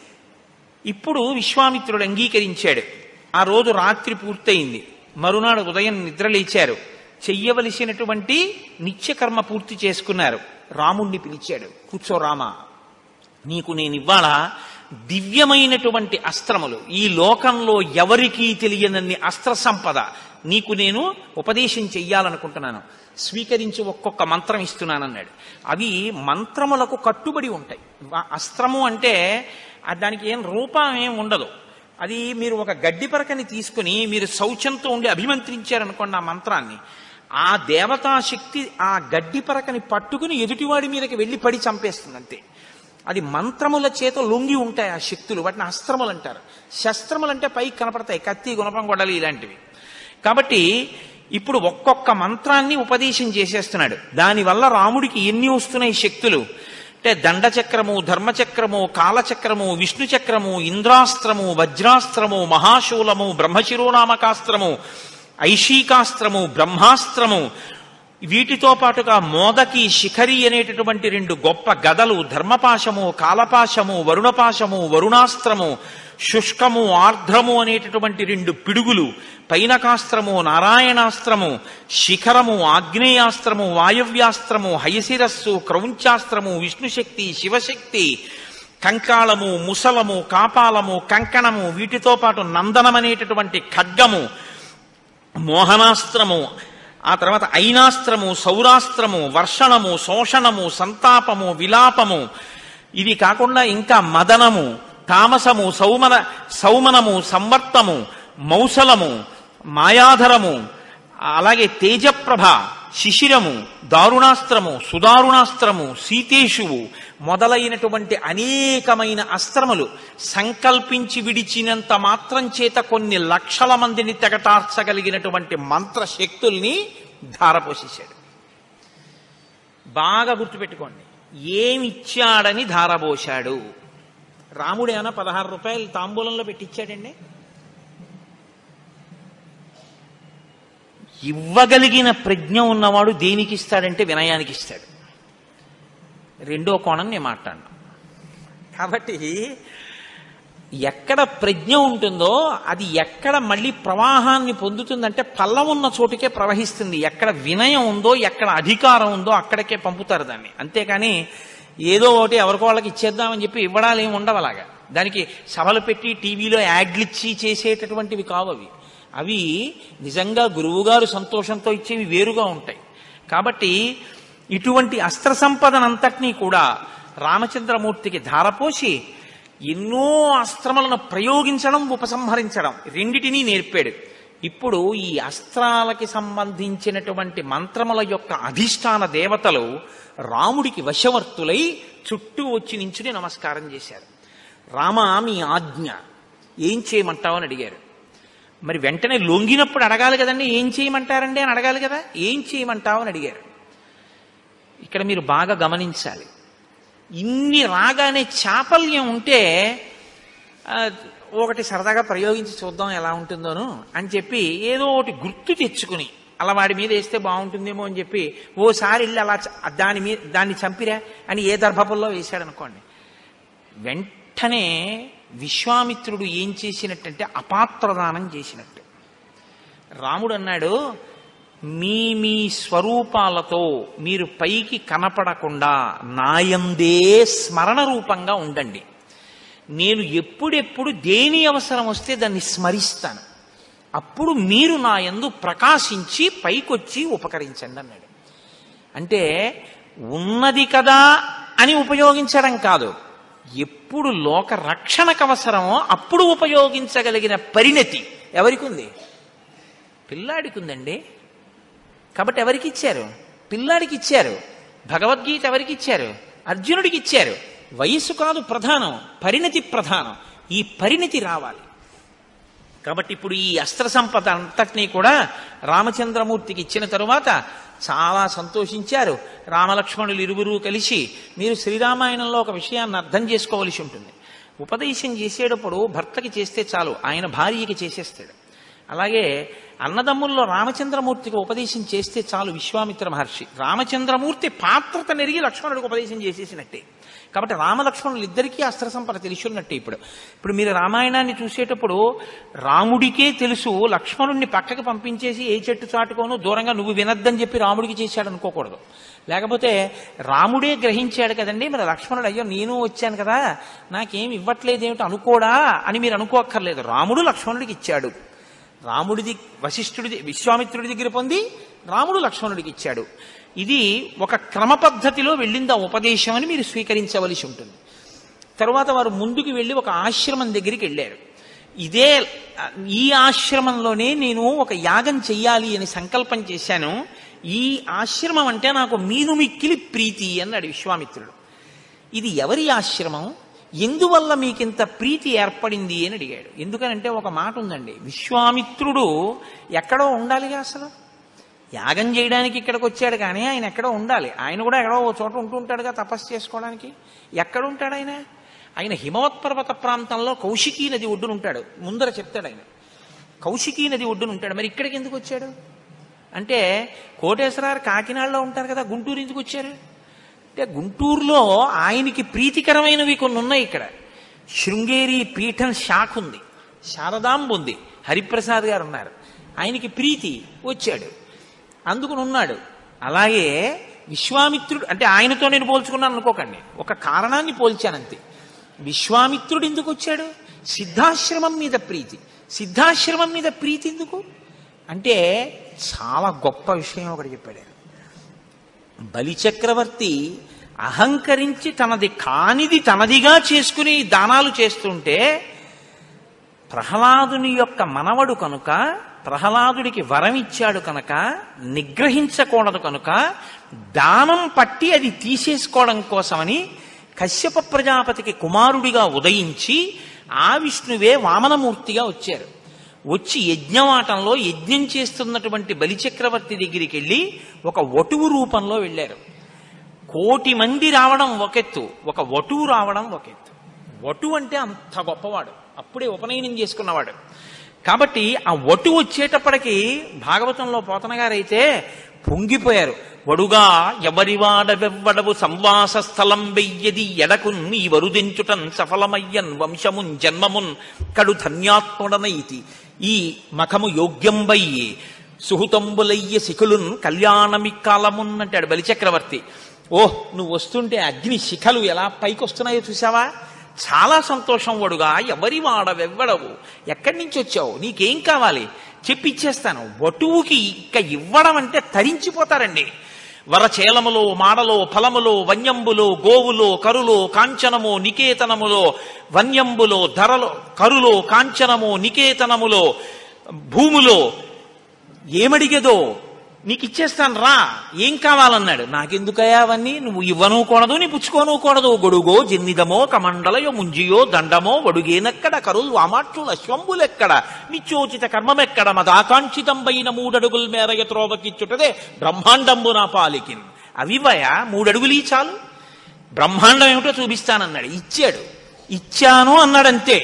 ఇప్పుడు విశ్వామిత్రుడు అంగీకరించాడు. ఆ రోజు రాత్రి పూర్తయింది, మరునాడు ఉదయం నిద్రలేచారు, చెయ్యవలసినటువంటి నిత్యకర్మ పూర్తి చేసుకున్నారు. రాముణ్ణి పిలిచాడు, కూర్చో రామా, నీకు నేను ఇవాళ దివ్యమైనటువంటి అస్త్రములు, ఈ లోకంలో ఎవరికీ తెలియనన్ని అస్త్ర సంపద నీకు నేను ఉపదేశం చెయ్యాలనుకుంటున్నాను, స్వీకరించి ఒక్కొక్క మంత్రం ఇస్తున్నానన్నాడు. అవి మంత్రములకు కట్టుబడి ఉంటాయి. అస్త్రము అంటే దానికి ఏం రూపం ఏం ఉండదు. అది మీరు ఒక గడ్డి పరకని తీసుకుని మీరు శౌచంతో ఉండి అభిమంత్రించారనుకోండి ఆ మంత్రాన్ని, ఆ దేవతా శక్తి ఆ గడ్డి పరకని పట్టుకుని ఎదుటివాడి మీదకి వెళ్ళి పడి చంపేస్తుంది అంతే. అది మంత్రముల చేత లొంగి ఉంటాయి ఆ శక్తులు, వాటిని అస్త్రములు అంటారు. శస్త్రములు అంటే పైకి కనపడతాయి, కత్తి, గుణపం, గొడవలి ఇలాంటివి. కాబట్టి ఇప్పుడు ఒక్కొక్క మంత్రాన్ని ఉపదేశం చేసేస్తున్నాడు. దానివల్ల రాముడికి ఎన్ని వస్తున్నాయి శక్తులు అంటే దండచక్రము, ధర్మచక్రము, కాలచక్రము, విష్ణు చక్రము, ఇంద్రాస్త్రము, వజ్రాస్త్రము, మహాశూలము, బ్రహ్మశిరోనామకాస్త్రము, ఐషీకాస్త్రము, బ్రహ్మాస్త్రము, వీటితో పాటుగా మోదకి, శిఖరి అనేటటువంటి రెండు గొప్ప గదలు, ధర్మపాశము, కాలపాశము, వరుణపాశము, వరుణాస్త్రము, శుష్కము, ఆర్ద్రము అనేటటువంటి రెండు పిడుగులు, పైనకాస్త్రము, నారాయణాస్త్రము, శిఖరము, ఆగ్నేయాస్త్రము, వాయవ్యాస్త్రము, హయశిరస్సు, క్రౌంచాస్త్రము, విష్ణుశక్తి, శివశక్తి, కంకాళము, ముసలము, కాపాలము, కంకణము, వీటితో పాటు నందనమనేటటువంటి ఖడ్గము, మోహనాస్త్రము, ఆ తర్వాత ఐనాస్త్రము, సౌరాస్త్రము, వర్షణము, శోషణము, సంతాపము, విలాపము, ఇవి కాకుండా ఇంకా మదనము, తామసము, సౌమన సౌమనము, సంవర్తము, మౌసలము, మాయాధరము, అలాగే తేజప్రభ, శిశిరము, దారుణాస్త్రము, సుదారుణాస్త్రము, సీతేషువు మొదలైనటువంటి అనేకమైన అస్త్రములు సంకల్పించి విడిచినంత మాత్రం చేత కొన్ని లక్షల మందిని తెగటార్చగలిగినటువంటి మంత్రశక్తుల్ని ధారపోసేశాడు. బాగా గుర్తుపెట్టుకోండి, ఏమిచ్చాడని ధారపోశాడు. రాముడు ఏమైనా పదహారు రూపాయలు తాంబూలంలో పెట్టించాడండి? ఇవ్వగలిగిన ప్రజ్ఞ ఉన్నవాడు దేనికి ఇస్తాడంటే వినయానికి ఇస్తాడు. రెండో కోణం నేను మాట్లాడను. కాబట్టి ఎక్కడ ప్రజ్ఞ ఉంటుందో అది ఎక్కడ మళ్ళీ ప్రవాహాన్ని పొందుతుందంటే పల్లం ఉన్న చోటుకే ప్రవహిస్తుంది. ఎక్కడ వినయం ఉందో, ఎక్కడ అధికారం ఉందో అక్కడికే పంపుతారు దాన్ని. అంతేకాని ఏదో ఒకటి ఎవరికో వాళ్ళకి ఇచ్చేద్దామని చెప్పి ఇవ్వడాలు ఏమి ఉండవు. అలాగా దానికి సభలు పెట్టి టీవీలో యాడ్లు ఇచ్చి చేసేటటువంటివి కావు అవి. అవి నిజంగా గురువుగారు సంతోషంతో ఇచ్చేవి వేరుగా ఉంటాయి. కాబట్టి ఇటువంటి అస్త్ర సంపదనంతటినీ కూడా రామచంద్రమూర్తికి ధారపోసి ఎన్నో అస్త్రములను ప్రయోగించడం, ఉపసంహరించడం రెండిటినీ నేర్పాడు. ఇప్పుడు ఈ అస్త్రాలకి సంబంధించినటువంటి మంత్రముల యొక్క అధిష్టాన దేవతలు రాముడికి వశవర్తులై చుట్టూ వచ్చి నించుని నమస్కారం చేశారు. రామ, మీ ఆజ్ఞ, ఏం చేయమంటావు అని అడిగారు. మరి వెంటనే లొంగినప్పుడు అడగాలి కదండి, ఏం చేయమంటారండి అని అడగాలి కదా. ఏం చేయమంటావు అని అడిగారు. ఇక్కడ మీరు బాగా గమనించాలి. ఇన్ని రాగానే చాపల్యం ఉంటే ఒకటి సరదాగా ప్రయోగించి చూద్దాం ఎలా ఉంటుందోను అని చెప్పి ఏదో ఒకటి గుర్తు తెచ్చుకుని అలా వాడి మీద వేస్తే బాగుంటుందేమో అని చెప్పి ఓసారి వెళ్ళి అలా దాని మీద దాన్ని చంపిరా అని ఏ దర్భపుల్లో వేశాడు అనుకోండి, వెంటనే విశ్వామిత్రుడు ఏం చేసినట్టంటే అపాత్రదానం చేసినట్టు. రాముడు అన్నాడు, మీ మీ స్వరూపాలతో మీరు పైకి కనపడకుండా నాయందే స్మరణ రూపంగా ఉండండి. నేను ఎప్పుడెప్పుడు దేని అవసరం వస్తే దాన్ని స్మరిస్తాను. అప్పుడు మీరు నా యందు ప్రకాశించి పైకొచ్చి ఉపకరించండి అన్నాడు. అంటే ఉన్నది కదా అని ఉపయోగించడం కాదు, ఎప్పుడు లోక రక్షణకు అవసరమో అప్పుడు ఉపయోగించగలిగిన పరిణతి ఎవరికి ఉంది? పిల్లాడికి ఉందండి. కాబట్టి ఎవరికి ఇచ్చారు? పిల్లాడికి ఇచ్చారు. భగవద్గీత ఎవరికి ఇచ్చారు? అర్జునుడికి ఇచ్చారు. వయస్సు కాదు ప్రధానం, పరిణతి ప్రధానం. ఈ పరిణతి రావాలి. కాబట్టి ఇప్పుడు ఈ అస్త్ర సంపద అంతటినీ కూడా రామచంద్రమూర్తికి ఇచ్చిన తరువాత చాలా సంతోషించారు. రామలక్ష్మణులు ఇరువురు కలిసి, మీరు శ్రీరామాయణంలో ఒక విషయాన్ని అర్థం చేసుకోవలసి ఉంటుంది. ఉపదేశం చేసేటప్పుడు భర్తకి చేస్తే చాలు, ఆయన భార్యకి చేసేస్తాడు. అలాగే అన్నదమ్ముల్లో రామచంద్రమూర్తికి ఉపదేశం చేస్తే చాలు విశ్వామిత్ర మహర్షి. రామచంద్రమూర్తి పాత్రత నెరిగి లక్ష్మణుడికి ఉపదేశం చేసేసినట్టే. కాబట్టి రామలక్ష్మణులు ఇద్దరికీ అస్త్ర సంపద తెలిసి ఉన్నట్టే. ఇప్పుడు ఇప్పుడు మీరు రామాయణాన్ని చూసేటప్పుడు రాముడికే తెలుసు, లక్ష్మణుడిని పక్కకి పంపించేసి ఏ చెట్టు చాటుకోను దూరంగా నువ్వు వినద్దని చెప్పి రాముడికి చేశాడు అనుకోకూడదు. లేకపోతే రాముడే గ్రహించాడు కదండి, మరి లక్ష్మణుడు అయ్యో నేను వచ్చాను కదా నాకేం ఇవ్వట్లేదేమిటి అనుకోడా అని మీరు అనుకోక్కర్లేదు. రాముడు లక్ష్మణుడికి ఇచ్చాడు. రాముడిది వశిష్ఠుడి విశ్వామిత్రుడి దగ్గర పొంది రాముడు లక్ష్మణుడికి ఇచ్చాడు. ఇది ఒక క్రమ పద్ధతిలో వెళ్ళింది ఆ ఉపదేశం అని మీరు స్వీకరించవలసి ఉంటుంది. తరువాత వారు ముందుకు వెళ్ళి ఒక ఆశ్రమం దగ్గరికి వెళ్ళారు. ఇదే ఈ ఆశ్రమంలోనే నేను ఒక యాగం చెయ్యాలి అని సంకల్పం చేశాను. ఈ ఆశ్రమం అంటే నాకు మీను మిక్కిలి ప్రీతి అన్నాడు విశ్వామిత్రుడు. ఇది ఎవరి ఆశ్రమం, ఎందువల్ల మీకింత ప్రీతి ఏర్పడింది అని అడిగాడు. ఎందుకనంటే ఒక మాట ఉందండి, విశ్వామిత్రుడు ఎక్కడో ఉండాలిగా. అసలు యాగం చేయడానికి ఇక్కడికి వచ్చాడు కానీ ఆయన ఎక్కడో ఉండాలి. ఆయన కూడా ఎక్కడో ఓ చోట ఉంటూ ఉంటాడుగా తపస్సు చేసుకోవడానికి. ఎక్కడ ఉంటాడు ఆయన? ఆయన హిమవత్ పర్వత ప్రాంతంలో కౌశికీ నది ఒడ్డున ఉంటాడు. ముందర చెప్తాడు ఆయన కౌశికీ నది ఒడ్డున ఉంటాడు. మరి ఇక్కడికి ఎందుకు వచ్చాడు అంటే, కోటేశ్వరారు కాకినాడలో ఉంటారు కదా, గుంటూరు ఎందుకు వచ్చారు అంటే, గుంటూరులో ఆయనకి ప్రీతికరమైనవి కొన్ని ఉన్నాయి. ఇక్కడ శృంగేరి పీఠం శాఖ ఉంది, శారదాంబ ఉంది, హరిప్రసాద్ గారు ఉన్నారు. ఆయనకి ప్రీతి వచ్చాడు, అందుకుని ఉన్నాడు. అలాగే విశ్వామిత్రుడు అంటే ఆయనతో నేను పోల్చుకున్నాను అనుకోకండి, ఒక కారణాన్ని పోల్చానంతే. విశ్వామిత్రుడు ఎందుకు వచ్చాడు? సిద్ధాశ్రమం మీద ప్రీతి. సిద్ధాశ్రమం మీద ప్రీతి ఎందుకు అంటే చాలా గొప్ప విషయం ఒకటి చెప్పాడు. బలిచక్రవర్తి అహంకరించి తనది కానిది తనదిగా చేసుకుని దానాలు చేస్తుంటే, ప్రహ్లాదుని యొక్క మనవడు కనుక, ప్రహ్లాదుడికి వరం ఇచ్చాడు కనుక, నిగ్రహించకూడదు కనుక దానం పట్టి అది తీసేసుకోవడం కోసమని కశ్యప ప్రజాపతికి కుమారుడిగా ఉదయించి ఆ విష్ణువే వామనమూర్తిగా వచ్చారు. వచ్చి యజ్ఞవాటంలో యజ్ఞం చేస్తున్నటువంటి బలిచక్రవర్తి దగ్గరికి వెళ్ళి ఒక వటువు రూపంలో వెళ్ళారు. కోటి మంది రావడం ఒకెత్తు, ఒక వటువు రావడం ఒకెత్తు. వటు అంటే అంత గొప్పవాడు, అప్పుడే ఉపనయనం చేసుకున్నవాడు. కాబట్టి ఆ వటు వచ్చేటప్పటికి భాగవతంలో పోతన గారైతే పొంగిపోయారు. వడుగా ఎవరివాడవెవ్వడవు సంవాస స్థలం వెయ్యది ఎడకున్ ఈ వరుదించుటన్ సఫలమయ్యన్ వంశమున్ జన్మమున్ కడు ధన్యాత్ముడనైతి ఈ మఖము యోగ్యంబయ్యి సుహృతంబులయ్య శిఖులున్ కళ్యాణమిక్కాలమున్ అంటాడు బలిచక్రవర్తి. ఓహ్, నువ్వు వస్తుంటే అగ్ని శిఖలు ఎలా పైకొస్తున్నాయో చూసావా? చాలా సంతోషం. వడుగా ఎవరి వాడవెవ్వడవు, ఎక్కడి నుంచి వచ్చావు, నీకేం కావాలి చెప్పిచ్చేస్తాను. వటువుకి ఇక ఇవ్వడం అంటే తరించిపోతారండి. వరచేలములో మాడలో ఫలములో వన్యంబులో గోవులో కరులో కాంచనమో నికేతనములో వన్యంబులో ధరలో కరులో కాంచనమో నికేతనములో భూములో ఏమడిగేదో నీకు ఇచ్చేస్తాను రా, ఏం కావాలన్నాడు. నాకెందుకయా అవన్నీ, నువ్వు ఇవ్వనుకూడదు నీ పుచ్చుకోనుకూడదు. గొడుగో జిన్నిదమో కమండలయో ముంజియో దండమో వడుగేనెక్కడ కరుల్ వామాక్షుల అశ్వంబులెక్కడ నిత్యోచిత కర్మమెక్కడ మదాకాంక్షితంబైన మూడడుగుల మేరయ త్రోవకిచ్చుటదే బ్రహ్మాండంబు నా పాలికిన్. అవివయ మూడడుగులు చాలు, బ్రహ్మాండం ఏమిటో చూపిస్తానన్నాడు. ఇచ్చాడు. ఇచ్చాను అన్నాడంతే.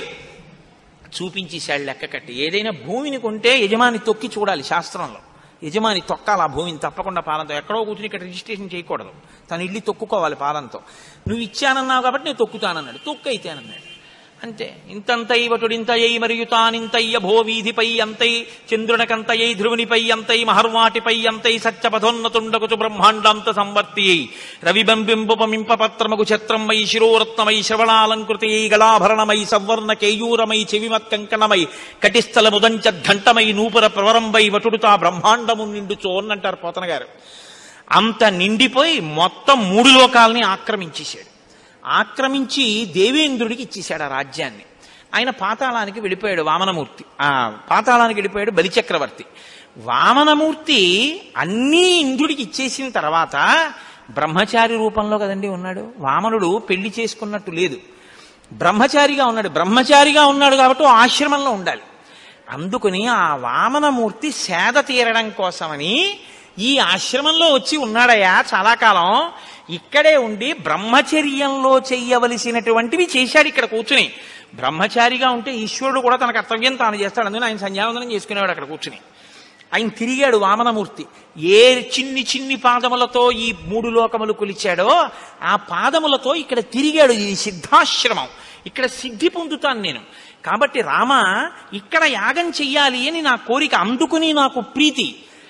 చూపించేశాడు లెక్క కట్టి. ఏదైనా భూమిని కొంటే యజమాని తొక్కి చూడాలి శాస్త్రంలో. యజమాని తొక్కాలి ఆ భూమిని తప్పకుండా పాలంతో. ఎక్కడో కూర్చుని ఇక్కడ రిజిస్ట్రేషన్ చేయకూడదు, తను ఇల్లు తొక్కుకోవాలి పాలంతో. నువ్వు ఇచ్చానన్నావు కాబట్టి నేను తొక్కుతానన్నాడు. తొక్కైతేనన్నాడు అంతే. ఇంతంతై వటుడింతయ్యి మరియు తానింతయ్య భో వీధిపై అంతై చంద్రునకంతయ్యి ధ్రువునిపై అంతై మహర్వాటిపై అంతై సత్యపథోన్నతుండకుచు బ్రహ్మాండాంత సంవర్తి రవిబంబింబుపమింప పత్రమగు ఛత్రమై శిరోరత్నమై శ్రవణాలంకృతి గళాభరణమై సవర్ణ కేయూరమై చెవిమత్కంకణమై కటిస్థల ముదంచఘంటమై నూపుర ప్రవరంబై వటుడుతా బ్రహ్మాండము నిండుచో అన్నంటారు పోతన గారు. అంత నిండిపోయి మొత్తం మూడు లోకాలని ఆక్రమించేశాడు. ఆక్రమించి దేవేంద్రుడికి ఇచ్చేశాడు ఆ రాజ్యాన్ని. ఆయన పాతాళానికి వెళ్ళిపోయాడు. వామనమూర్తి ఆ పాతాళానికి వెళ్ళిపోయాడు బలిచక్రవర్తి. వామనమూర్తి అన్నీ ఇంద్రుడికి ఇచ్చేసిన తర్వాత బ్రహ్మచారి రూపంలో కదండి ఉన్నాడు. వామనుడు పెళ్లి చేసుకున్నట్టు లేదు, బ్రహ్మచారిగా ఉన్నాడు. బ్రహ్మచారిగా ఉన్నాడు కాబట్టి ఆశ్రమంలో ఉండాలి. అందుకని ఆ వామనమూర్తి సేద తీరడం కోసమని ఈ ఆశ్రమంలో వచ్చి ఉన్నాడయా చాలా కాలం. ఇక్కడే ఉండి బ్రహ్మచర్యంలో చెయ్యవలసినటువంటివి చేశాడు ఇక్కడ కూర్చుని. బ్రహ్మచారిగా ఉంటే ఈశ్వరుడు కూడా తన కర్తవ్యం తాను చేస్తాడు. అందుకని ఆయన సంధ్యావందనం చేసుకునేవాడు అక్కడ కూర్చుని. ఆయన తిరిగాడు వామనమూర్తి. ఏ చిన్ని చిన్ని పాదములతో ఈ మూడు లోకములు కొలిచాడో ఆ పాదములతో ఇక్కడ తిరిగాడు. ఇది సిద్ధాశ్రమం, ఇక్కడ సిద్ధి పొందుతాను నేను. కాబట్టి రామ ఇక్కడ యాగం చెయ్యాలి అని నా కోరిక, అందుకుని నాకు ప్రీతి.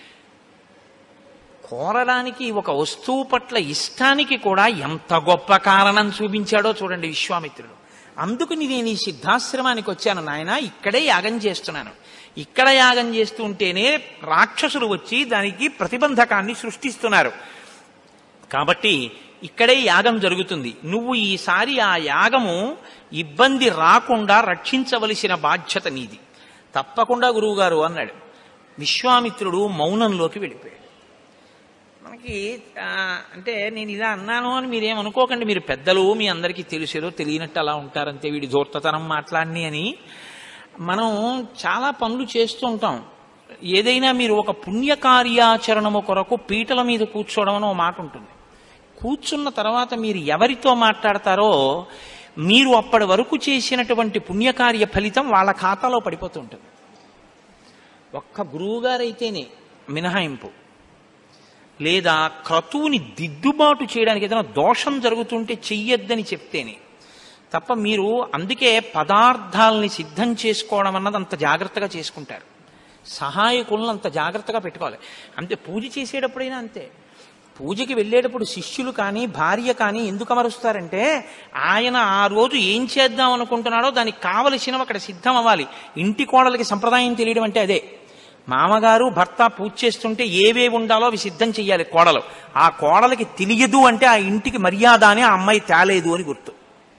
కోరడానికి ఒక వస్తువు పట్ల ఇష్టానికి కూడా ఎంత గొప్ప కారణం చూపించాడో చూడండి విశ్వామిత్రుడు. అందుకని నేను ఈ సిద్ధాశ్రమానికి వచ్చాను నాయన, ఇక్కడే యాగం చేస్తున్నాను. ఇక్కడ యాగం చేస్తూ ఉంటేనే రాక్షసులు వచ్చి దానికి ప్రతిబంధకాన్ని సృష్టిస్తున్నారు. కాబట్టి ఇక్కడే యాగం జరుగుతుంది. నువ్వు ఈసారి ఆ యాగము ఇబ్బంది రాకుండా రక్షించవలసిన బాధ్యత నీది. తప్పకుండా గురువుగారు అన్నాడు. విశ్వామిత్రుడు మౌనంలోకి వెళ్ళిపోయాడు. మనకి అంటే నేను ఇలా అన్నాను అని మీరేమనుకోకండి, మీరు పెద్దలు, మీ అందరికీ తెలిసేదో తెలియనట్టు అలా ఉంటారంతే, వీడి ధూర్తతనం మాట్లాడిని అని. మనం చాలా పనులు చేస్తూ ఉంటాం. ఏదైనా మీరు ఒక పుణ్యకార్యాచరణము కొరకు పీటల మీద కూర్చోవడం అని ఒక మాట ఉంటుంది. కూర్చున్న తర్వాత మీరు ఎవరితో మాట్లాడతారో మీరు అప్పటి వరకు చేసినటువంటి పుణ్యకార్య ఫలితం వాళ్ళ ఖాతాలో పడిపోతూ ఉంటుంది. ఒక్క గురువుగారైతేనే మినహాయింపు, లేదా క్రతువుని దిద్దుబాటు చేయడానికి ఏదైనా దోషం జరుగుతుంటే చెయ్యొద్దని చెప్తేనే తప్ప మీరు అందుకే పదార్థాలని సిద్ధం చేసుకోవడం అన్నది అంత జాగ్రత్తగా చేసుకుంటారు. సహాయకులను అంత జాగ్రత్తగా పెట్టుకోవాలి. అంతే పూజ చేసేటప్పుడైనా అంతే. పూజకి వెళ్ళేటప్పుడు శిష్యులు కానీ భార్య కానీ ఎందుకు అమరుస్తారంటే ఆయన ఆ రోజు ఏం చేద్దాం అనుకుంటున్నాడో దానికి కావలసినవి అక్కడ సిద్ధం అవ్వాలి. ఇంటి కోడలకి సంప్రదాయం తెలియడం అంటే అదే. మామగారు భర్త పూజ చేస్తుంటే ఏవేవి ఉండాలో అవి సిద్ధం చెయ్యాలి కోడలు. ఆ కోడలకి తెలియదు అంటే ఆ ఇంటికి మర్యాద అని ఆ అమ్మాయి తేలేదు అని గుర్తు.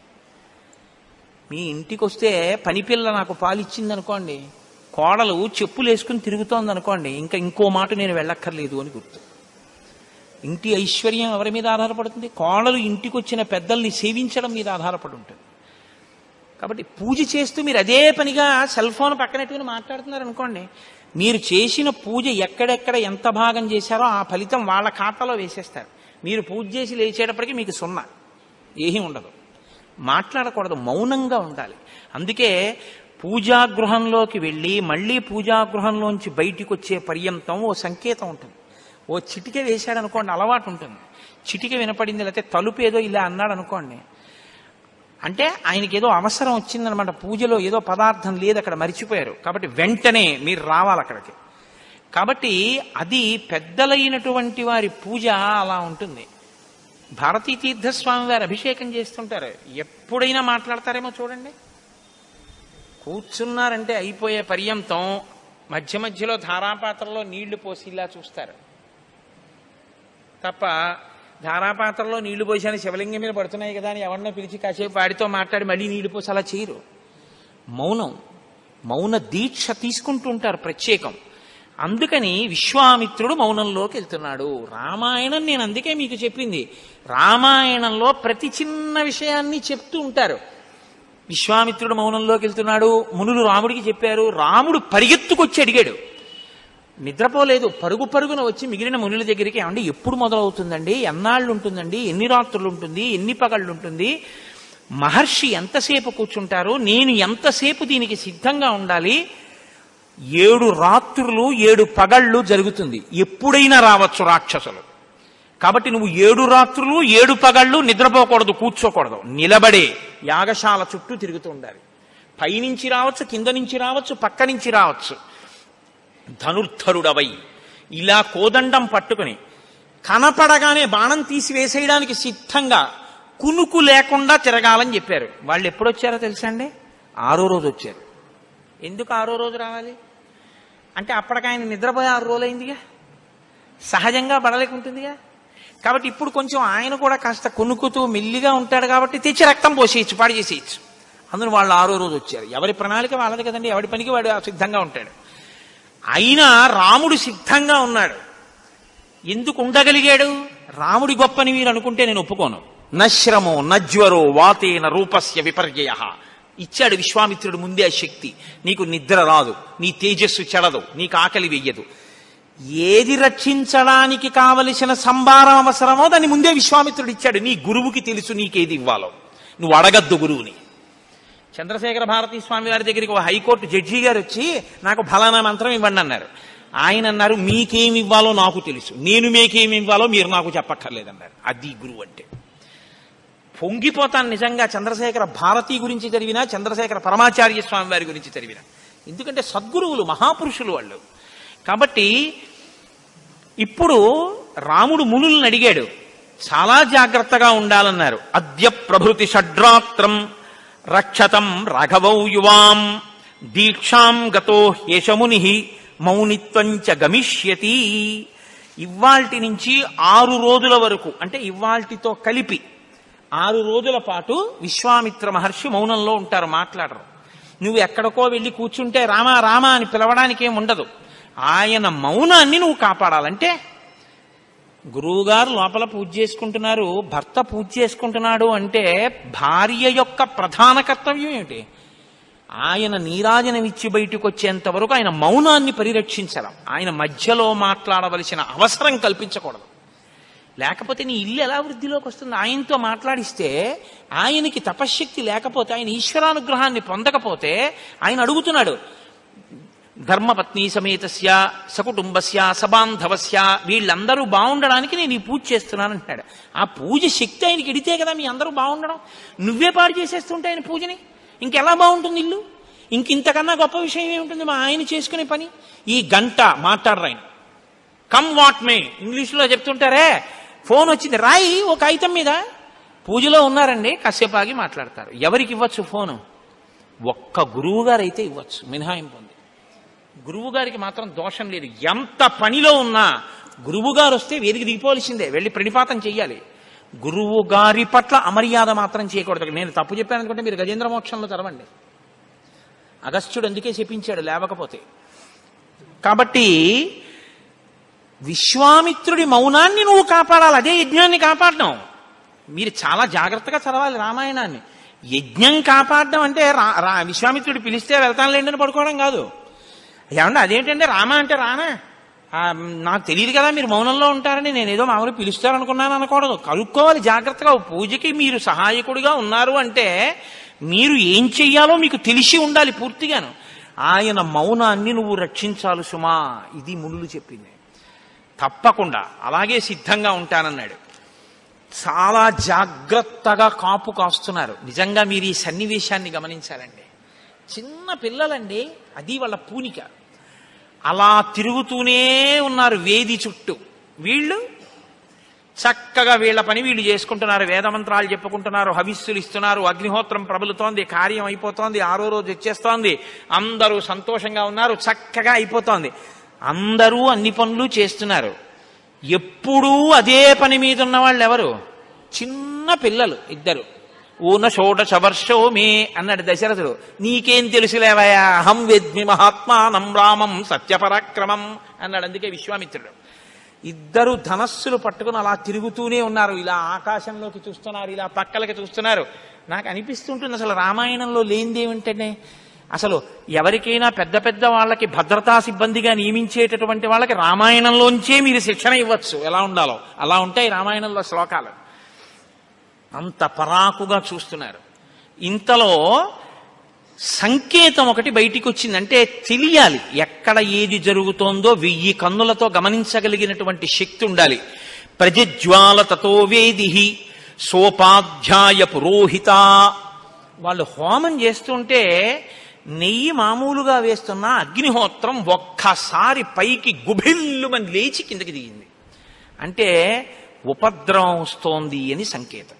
మీ ఇంటికి వస్తే పనిపిల్ల నాకు పాలిచ్చింది అనుకోండి, కోడలు చెప్పులు వేసుకుని తిరుగుతోంది అనుకోండి, ఇంకా ఇంకో మాట నేను వెళ్ళక్కర్లేదు అని గుర్తు. ఇంటి ఐశ్వర్యం ఎవరి మీద ఆధారపడుతుంది? కోడలు ఇంటికి వచ్చిన పెద్దల్ని సేవించడం మీద ఆధారపడి ఉంటుంది. కాబట్టి పూజ చేస్తూ మీరు అదే పనిగా సెల్ ఫోన్ పక్కనట్టుకుని మాట్లాడుతున్నారు అనుకోండి, మీరు చేసిన పూజ ఎక్కడెక్కడ ఎంత భాగం చేశారో ఆ ఫలితం వాళ్ళ ఖాతాలో వేసేస్తారు. మీరు పూజ చేసి లేచేటప్పటికీ మీకు సున్నా, ఏమీ ఉండదు. మాట్లాడకూడదు, మౌనంగా ఉండాలి. అందుకే పూజాగృహంలోకి వెళ్ళి మళ్ళీ పూజాగృహంలోంచి బయటికి వచ్చే పర్యంతం ఓ సంకేతం ఉంటుంది. ఓ చిటిక వేశాడు అనుకోండి, అలవాటు ఉంటుంది. చిటిక వినపడింది, లేకపోతే తలుపు ఏదో ఇలా అన్నాడు అనుకోండి, అంటే ఆయనకి ఏదో అవసరం వచ్చిందనమాట. పూజలో ఏదో పదార్థం లేదు, అక్కడ మరిచిపోయారు, కాబట్టి వెంటనే మీరు రావాలి అక్కడికి. కాబట్టి అది పెద్దలైనటువంటి వారి పూజ అలా ఉంటుంది. భారతీ తీర్థస్వామి వారు అభిషేకం చేస్తుంటారు, ఎప్పుడైనా మాట్లాడతారేమో చూడండి. కూర్చున్నారంటే అయిపోయే పర్యంతం మధ్య మధ్యలో ధారాపాత్రలో నీళ్లు పోసి ఇలా చూస్తారు తప్ప, ధారాపాత్రలో నీళ్లు పోసాను శివలింగం మీద పడుతున్నాయి కదా అని ఎవరినో పిలిచి కాసేపు వాడితో మాట్లాడి మళ్ళీ నీళ్లు పోసి అలా చేయరు. మౌనం, మౌన దీక్ష తీసుకుంటూ ఉంటారు ప్రత్యేకం. అందుకని విశ్వామిత్రుడు మౌనంలోకి వెళ్తున్నాడు. రామాయణం నేను అందుకే మీకు చెప్పింది, రామాయణంలో ప్రతి చిన్న విషయాన్ని చెప్తూ ఉంటారు. విశ్వామిత్రుడు మౌనంలోకి వెళ్తున్నాడు, మునులు రాముడికి చెప్పారు. రాముడు పరిగెత్తుకొచ్చి అడిగాడు, నిద్రపోలేదు, పరుగు పరుగున వచ్చి మిగిలిన మునుల దగ్గరికి, ఏమంటే ఎప్పుడు మొదలవుతుందండి, ఎన్నాళ్ళు ఉంటుందండి, ఎన్ని రాత్రులు ఉంటుంది, ఎన్ని పగళ్ళు ఉంటుంది, మహర్షి ఎంతసేపు కూర్చుంటారు, నేను ఎంతసేపు దీనికి సిద్ధంగా ఉండాలి, ఏడు రాత్రులు ఏడు పగళ్ళు జరుగుతుంది, ఎప్పుడైనా రావచ్చు రాక్షసులు, కాబట్టి నువ్వు ఏడు రాత్రులు ఏడు పగళ్ళు నిద్రపోకూడదు, కూర్చోకూడదు, నిలబడే యాగశాల చుట్టూ తిరుగుతూ ఉండాలి. పైనుంచి రావచ్చు, కింద నుంచి రావచ్చు, పక్క నుంచి రావచ్చు. ధనుర్ధరుడవై ఇలా కోదండం పట్టుకుని కనపడగానే బాణం తీసి వేసేయడానికి సిద్ధంగా కునుకు లేకుండా తిరగాలని చెప్పారు. వాళ్ళు ఎప్పుడొచ్చారో తెలుసా అండి? ఆరో రోజు వచ్చారు. ఎందుకు ఆరో రోజు రావాలి అంటే, అప్పటికి ఆయన నిద్రపోయి ఆరు రోజులైందిగా, సహజంగా బడలేకుంటుందిగా. కాబట్టి ఇప్పుడు కొంచెం ఆయన కూడా కాస్త కొనుక్కుతూ మెల్లిగా ఉంటాడు కాబట్టి తెచ్చి రక్తం పోసేయచ్చు, పాడు చేసేయచ్చు. అందులో వాళ్ళు ఆరో రోజు వచ్చారు. ఎవరి ప్రణాళిక వాళ్ళది కదండి, ఎవరి పనికి వాడు సిద్ధంగా ఉంటాడు. అయినా రాముడు సిద్ధంగా ఉన్నాడు. ఎందుకు ఉండగలిగాడు? రాముడి గొప్పని మీరు అనుకుంటే నేను ఒప్పుకోను. నశ్రమో నజ్వరో వాతేన రూపస్య విపర్యయ ఇచ్చాడు విశ్వామిత్రుడు ముందే ఆ శక్తి. నీకు నిద్ర రాదు, నీ తేజస్సు చెడదు, నీకు ఆకలి వెయ్యదు. ఏది రక్షించడానికి కావలసిన సంభారం అవసరమో దాన్ని ముందే విశ్వామిత్రుడు ఇచ్చాడు. నీ గురువుకి తెలుసు నీకేది ఇవ్వాలో, నువ్వు అడగద్దు గురువుని. చంద్రశేఖర భారతీ స్వామి వారి దగ్గరికి ఒక హైకోర్టు జడ్జి గారు వచ్చి నాకు ఫలానా మంత్రం ఇవ్వండి అన్నారు. ఆయన అన్నారు, మీకేమి ఇవ్వాలో నాకు తెలుసు, నేను మీకేమి ఇవ్వాలో మీరు నాకు చెప్పక్కర్లేదన్నారు. అది గురువు అంటే. పొంగిపోతాను నిజంగా చంద్రశేఖర భారతీ గురించి చదివినా, చంద్రశేఖర పరమాచార్య స్వామి వారి గురించి చదివినా. ఎందుకంటే సద్గురువులు, మహాపురుషులు వాళ్ళు. కాబట్టి ఇప్పుడు రాముడు మునులను అడిగాడు, చాలా జాగ్రత్తగా ఉండాలన్నారు. అద్య ప్రభృతి షడ్రాత్రం రక్షతం రాఘవౌ యువాం దీక్షాం గతో హ్యేషముని మౌనిత్వంచ గమిష్యతి. ఇవ్వాల్టి నుంచి ఆరు రోజుల వరకు, అంటే ఇవ్వాల్టితో కలిపి ఆరు రోజుల పాటు విశ్వామిత్ర మహర్షి మౌనంలో ఉంటారు, మాట్లాడరు. నువ్వు ఎక్కడికో వెళ్ళి కూర్చుంటే రామా రామా అని పిలవడానికి ఏం ఉండదు. ఆయన మౌనాన్ని నువ్వు కాపాడాలంటే, గురువుగారు లోపల పూజ చేసుకుంటున్నారు, భర్త పూజ చేసుకుంటున్నాడు అంటే భార్య యొక్క ప్రధాన కర్తవ్యం ఏమిటి? ఆయన నీరాజనం ఇచ్చి బయటకు వచ్చేంత వరకు ఆయన మౌనాన్ని పరిరక్షించడం, ఆయన మధ్యలో మాట్లాడవలసిన అవసరం కల్పించకూడదు. లేకపోతే నీ ఇల్లు ఎలా వృద్ధిలోకి వస్తుంది? ఆయనతో మాట్లాడిస్తే, ఆయనకి తపశ్శక్తి లేకపోతే, ఆయన ఈశ్వరానుగ్రహాన్ని పొందకపోతే, ఆయన అడుగుతున్నాడు, ధర్మపత్ని సమేతస్య సకుటుంబస్య సబాంధవస్య, వీళ్ళందరూ బాగుండడానికి నేను ఈ పూజ చేస్తున్నాను అంటున్నాడు. ఆ పూజ శక్తి ఆయనకి ఇడితే కదా మీ అందరూ బాగుండడం. నువ్వే పాడు చేసేస్తుంటే ఆయన పూజని ఇంకెలా బాగుంటుంది ఇల్లు? ఇంకింతకన్నా గొప్ప విషయం ఏముంటుంది మా ఆయన చేసుకునే పని? ఈ గంట మాట్లాడరు ఆయన. కమ్ వాట్ మే ఇంగ్లీష్లో చెప్తుంటారే, ఫోన్ వచ్చింది రాయి ఒక కాగితం మీద, పూజలో ఉన్నారండి కాసేపు ఆగి మాట్లాడతారు. ఎవరికి ఇవ్వచ్చు ఫోను? ఒక్క గురువు గారు అయితే ఇవ్వచ్చు, మినహాయింపు ఉంది. గురువు గారికి మాత్రం దోషం లేదు. ఎంత పనిలో ఉన్నా గురువు గారు వస్తే వేదిక దిగిపోవలసిందే, వెళ్ళి ప్రణిపాతం చెయ్యాలి. గురువు గారి పట్ల అమర్యాద మాత్రం చేయకూడదు. నేను తప్పు చెప్పాను అనుకుంటే మీరు గజేంద్ర మోక్షంలో తెరవండి. అగస్త్యుడు అందుకే చెప్పించాడు లేవకపోతే. కాబట్టి విశ్వామిత్రుడి మౌనాన్ని నువ్వు కాపాడాలి, అదే యజ్ఞాన్ని కాపాడడం. మీరు చాలా జాగ్రత్తగా చదవాలి రామాయణాన్ని. యజ్ఞం కాపాడడం అంటే రా విశ్వామిత్రుడు పిలిస్తే వెళ్తానులేండి అని పడుకోవడం కాదు. ఏమంటే అదేంటంటే రామ అంటే రానా, నాకు తెలియదు కదా మీరు మౌనంలో ఉంటారని, నేను ఏదో మామూలు పిలుస్తారనుకున్నాను అనకూడదు. కలుక్కోవాలి జాగ్రత్తగా. పూజకి మీరు సహాయకుడిగా ఉన్నారు అంటే మీరు ఏం చెయ్యాలో మీకు తెలిసి ఉండాలి పూర్తిగాను. ఆయన మౌనాన్ని నువ్వు రక్షించాలి సుమా, ఇది మునులు చెప్పింది. తప్పకుండా అలాగే సిద్ధంగా ఉంటానన్నాడు. చాలా జాగ్రత్తగా కాపు కాస్తున్నారు. నిజంగా మీరు ఈ సన్నివేశాన్ని గమనించాలండి. చిన్న పిల్లలండి, అది వాళ్ళ పూనిక. అలా తిరుగుతూనే ఉన్నారు వేది చుట్టూ. వీళ్ళు చక్కగా వీళ్ళ పని వీళ్ళు చేసుకుంటున్నారు, వేదమంత్రాలు చెప్పుకుంటున్నారు, హవిస్సులు ఇస్తున్నారు, అగ్నిహోత్రం ప్రబలుతోంది, కార్యం అయిపోతోంది, ఆరో రోజు వచ్చేస్తోంది, అందరూ సంతోషంగా ఉన్నారు, చక్కగా అయిపోతోంది. అందరూ అన్ని పనులు చేస్తున్నారు. ఎప్పుడూ అదే పని మీద ఉన్న వాళ్ళు ఎవరు? చిన్న పిల్లలు ఇద్దరు. ఊన షోడశ వర్షో మే అన్నాడు దశరథుడు. నీకేం తెలుసులేవయా, అహం వేద్మి మహాత్మానం రామం సత్యపరాక్రమం అన్నాడు. అందుకే విశ్వామిత్రుడు. ఇద్దరు ధనస్సులు పట్టుకుని అలా తిరుగుతూనే ఉన్నారు. ఇలా ఆకాశంలోకి చూస్తున్నారు, ఇలా పక్కలకి చూస్తున్నారు. నాకు అనిపిస్తుంటుంది అసలు రామాయణంలో లేనిదేమిటంటే, అసలు ఎవరికైనా పెద్ద పెద్ద వాళ్ళకి భద్రతా సిబ్బందిగా నియమించేటటువంటి వాళ్ళకి రామాయణంలోంచే మీరు శిక్షణ ఇవ్వచ్చు ఎలా ఉండాలో. అలా ఉంటాయి రామాయణంలో శ్లోకాలు. అంత పరాకుగా చూస్తున్నారు. ఇంతలో సంకేతం ఒకటి బయటికి వచ్చిందంటే తెలియాలి ఎక్కడ ఏది జరుగుతోందో వెయ్యి కన్నులతో గమనించగలిగినటువంటి శక్తి ఉండాలి. ప్రజ్వాల తతో వేదిహి సోపాధ్యాయ పురోహిత. వాళ్ళు హోమం చేస్తుంటే నెయ్యి మామూలుగా వేస్తున్న అగ్నిహోత్రం ఒక్కసారి పైకి గుభిల్లుమని లేచి కిందకి దిగింది. అంటే ఉపద్రవం వస్తోంది అని సంకేతం.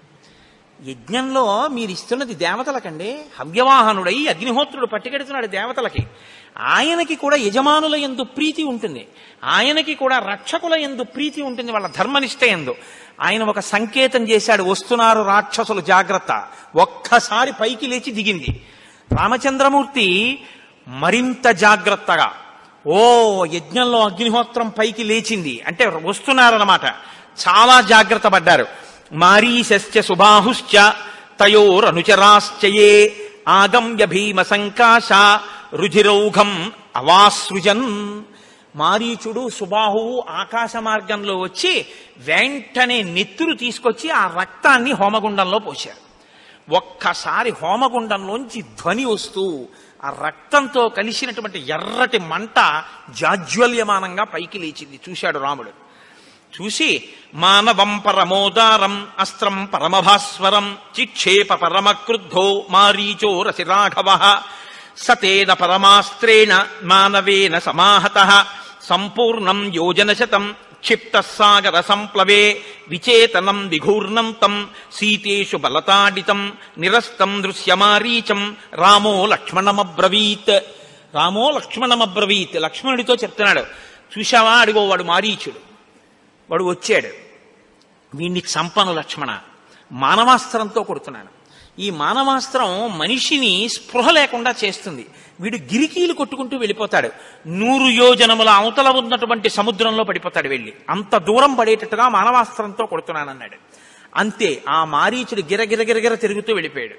యజ్ఞంలో మీరు ఇస్తున్నది దేవతలకండి. హవ్యవాహనుడై అగ్నిహోత్రుడు పట్టుకెడుతున్నాడు దేవతలకి. ఆయనకి కూడా యజమానుల యందు ప్రీతి ఉంటుంది, ఆయనకి కూడా రక్షకుల యందు ప్రీతి ఉంటుంది, వాళ్ళ ధర్మనిష్ట యందు. ఆయన ఒక సంకేతం చేశాడు, వస్తున్నారు రాక్షసులు జాగ్రత్త. ఒక్కసారి పైకి లేచి దిగింది. రామచంద్రమూర్తి మరింత జాగ్రత్తగా, ఓ యజ్ఞంలో అగ్నిహోత్రం పైకి లేచింది అంటే వస్తున్నారన్నమాట. చాలా జాగ్రత్త పడ్డారు. మారీశశ్చ సుబాహుశ్చ తయోరనుచరాశ్చయే ఆగమ్య భీమ సంకాశ రుధిరౌఘం అవాసృజన్. మారీచుడు సుబాహువు ఆకాశ మార్గంలో వచ్చి వెంటనే నెత్తురు తీసుకొచ్చి ఆ రక్తాన్ని హోమగుండంలో పోశారు. ఒక్కసారి హోమగుండంలోంచి ధ్వని వస్తూ ఆ రక్తంతో కలిసినటువంటి ఎర్రటి మంట జాజ్వల్యమానంగా పైకి లేచింది. చూశాడు రాముడు. చూసి మానవం పరమోదారం అస్త్రం పరమభాస్వరం చిక్షేప పరమక్రుద్ధో మారీచో రసి రాఘవ సతేన పరమాస్త్రేణ మానవేన సమాహత సంపూర్ణం యోజనశతం క్షిప్త సాగర సంప్లవే విచేతనం విఘూర్ణం తం సీతేషు బలతాడితం నిరస్తం దృశ్యమారీచం రామో లక్ష్మణమబ్రవీత్. రామో లక్ష్మణమబ్రవీత్ లక్ష్మణుడితో చెప్తున్నాడు. చూశావా, అడిగో వాడు మారీచుడు, వాడు వచ్చాడు, వీణ్ణి చంపను లక్ష్మణ, మానవాస్త్రంతో కొడుతున్నాను. ఈ మానవాస్త్రం మనిషిని స్పృహ లేకుండా చేస్తుంది. వీడు గిరికీలు కొట్టుకుంటూ వెళ్ళిపోతాడు, నూరు యోజనముల అవతల ఉన్నటువంటి సముద్రంలో పడిపోతాడు వెళ్ళి. అంత దూరం పడేటట్టుగా మానవాస్త్రంతో కొడుతున్నానన్నాడు. అంతే, ఆ మారీచుడు గిరగిర గిరగిర తిరుగుతూ వెళ్ళిపోయాడు.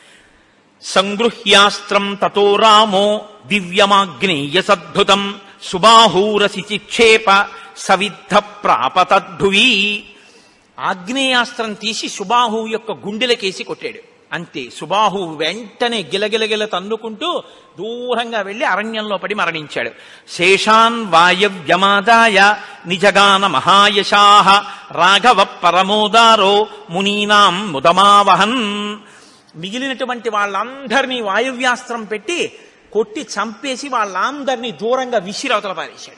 సంగృహ్యాస్త్రం తతో రామో దివ్యమాగ్నేయ సద్భుతం సుబాహూరసి చిక్షేప సవిద్ధ ప్రాపతద్భువి. ఆగ్నేయాస్త్రం తీసి సుబాహు యొక్క గుండెలకేసి కొట్టాడు. అంతే, సుబాహు వెంటనే గిలగిలగిల తన్నుకుంటూ దూరంగా వెళ్లి అరణ్యంలో పడి మరణించాడు. శేషాన్ వాయవ్యమాదాయ నిజగాన మహాయశాః రాఘవ పరమోదారో మునీనాం ముదమావహన్. మిగిలినటువంటి వాళ్ళందరినీ వాయువ్యాస్త్రం పెట్టి కొట్టి చంపేసి వాళ్ళందరినీ దూరంగా విసిరవతల పారేశాడు.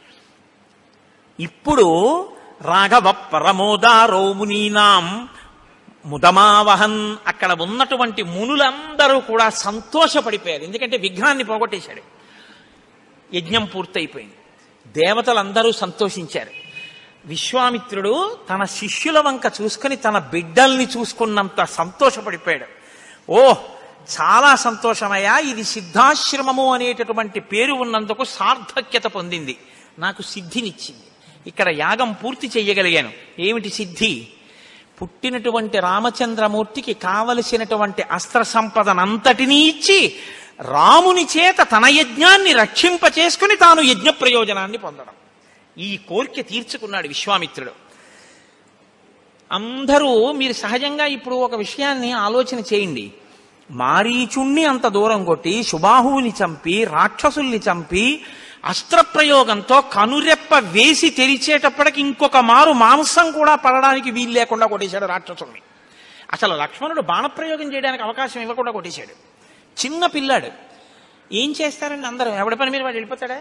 ఇప్పుడు రాఘవ పరమోదారో మునీనాం ముదమావహన్. అక్కడ ఉన్నటువంటి మునులందరూ కూడా సంతోషపడిపోయారు, ఎందుకంటే విఘ్నాన్ని పోగొట్టేశాడు. యజ్ఞం పూర్తయిపోయింది, దేవతలందరూ సంతోషించారు. విశ్వామిత్రుడు తన శిష్యుల వంక చూసుకుని తన బిడ్డల్ని చూసుకున్నంత సంతోషపడిపోయాడు. ఓ చాలా సంతోషమయ్యా, ఇది సిద్ధాశ్రమము అనేటటువంటి పేరు ఉన్నందుకు సార్థక్యత పొందింది, నాకు సిద్ధినిచ్చింది. ఇక్కడ యాగం పూర్తి చెయ్యగలిగాను. ఏమిటి సిద్ధి? పుట్టినటువంటి రామచంద్రమూర్తికి కావలసినటువంటి అస్త్ర సంపదనంతటినీ ఇచ్చి రాముని చేత తన యజ్ఞాన్ని రక్షింపచేసుకుని తాను యజ్ఞ ప్రయోజనాన్ని పొందడం. ఈ కోరిక తీర్చుకున్నాడు విశ్వామిత్రుడు. అందరూ మీరు సహజంగా ఇప్పుడు ఒక విషయాన్ని ఆలోచన చేయండి. మారీచుణ్ణి అంత దూరం కొట్టి శుబాహువుని చంపి రాక్షసుల్ని చంపి అస్త్రప్రయోగంతో కనురెప్ప వేసి తెరిచేటప్పటికి ఇంకొక మారు మాంసం కూడా పడడానికి వీలు లేకుండా కొట్టేశాడు రాక్షసుల్ని. అసలు లక్ష్మణుడు బాణప్రయోగం చేయడానికి అవకాశం ఇవ్వకుండా కొట్టేశాడు. చిన్న పిల్లాడు. ఏం చేస్తారండి అందరూ? ఎవడి పని మీద వాడు వెళ్ళిపోతాడా?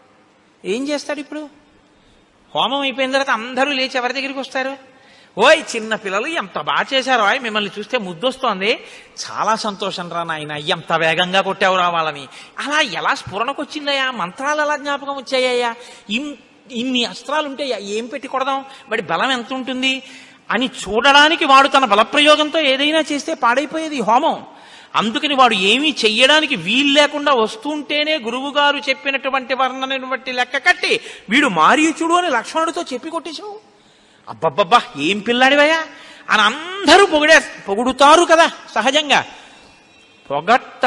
ఏం చేస్తాడు? ఇప్పుడు హోమం అయిపోయిన తర్వాత అందరూ లేచి ఎవరి దగ్గరికి వస్తారు? ఓయ్ చిన్న పిల్లలు ఎంత బాగా చేశారో, మిమ్మల్ని చూస్తే ముద్దొస్తోంది, చాలా సంతోషం రా నాయన, ఎంత వేగంగా కొట్టావు రా వాళ్ళని. అలా ఎలా స్ఫురణకొచ్చిందయ్యా? మంత్రాలు ఎలా జ్ఞాపకం వచ్చాయ్యా? ఇన్ని అస్త్రాలు ఉంటే ఏం పెట్టి కొడదాం, వాడి బలం ఎంత ఉంటుంది అని చూడడానికి వాడు తన బలప్రయోగంతో ఏదైనా చేస్తే పాడైపోయేది హోమం. అందుకని వాడు ఏమీ చెయ్యడానికి వీలు లేకుండా వస్తుంటేనే గురువు గారు చెప్పినటువంటి వర్ణనను బట్టి లెక్క కట్టి వీడు మారీచుడు అని లక్ష్మణుడితో చెప్పి కొట్టేశావు. అబ్బబ్బబ్బా ఏం పిల్లాడివయ్యా అని అందరూ పొగిడే పొగుడుతారు కదా సహజంగా. పొగట్ట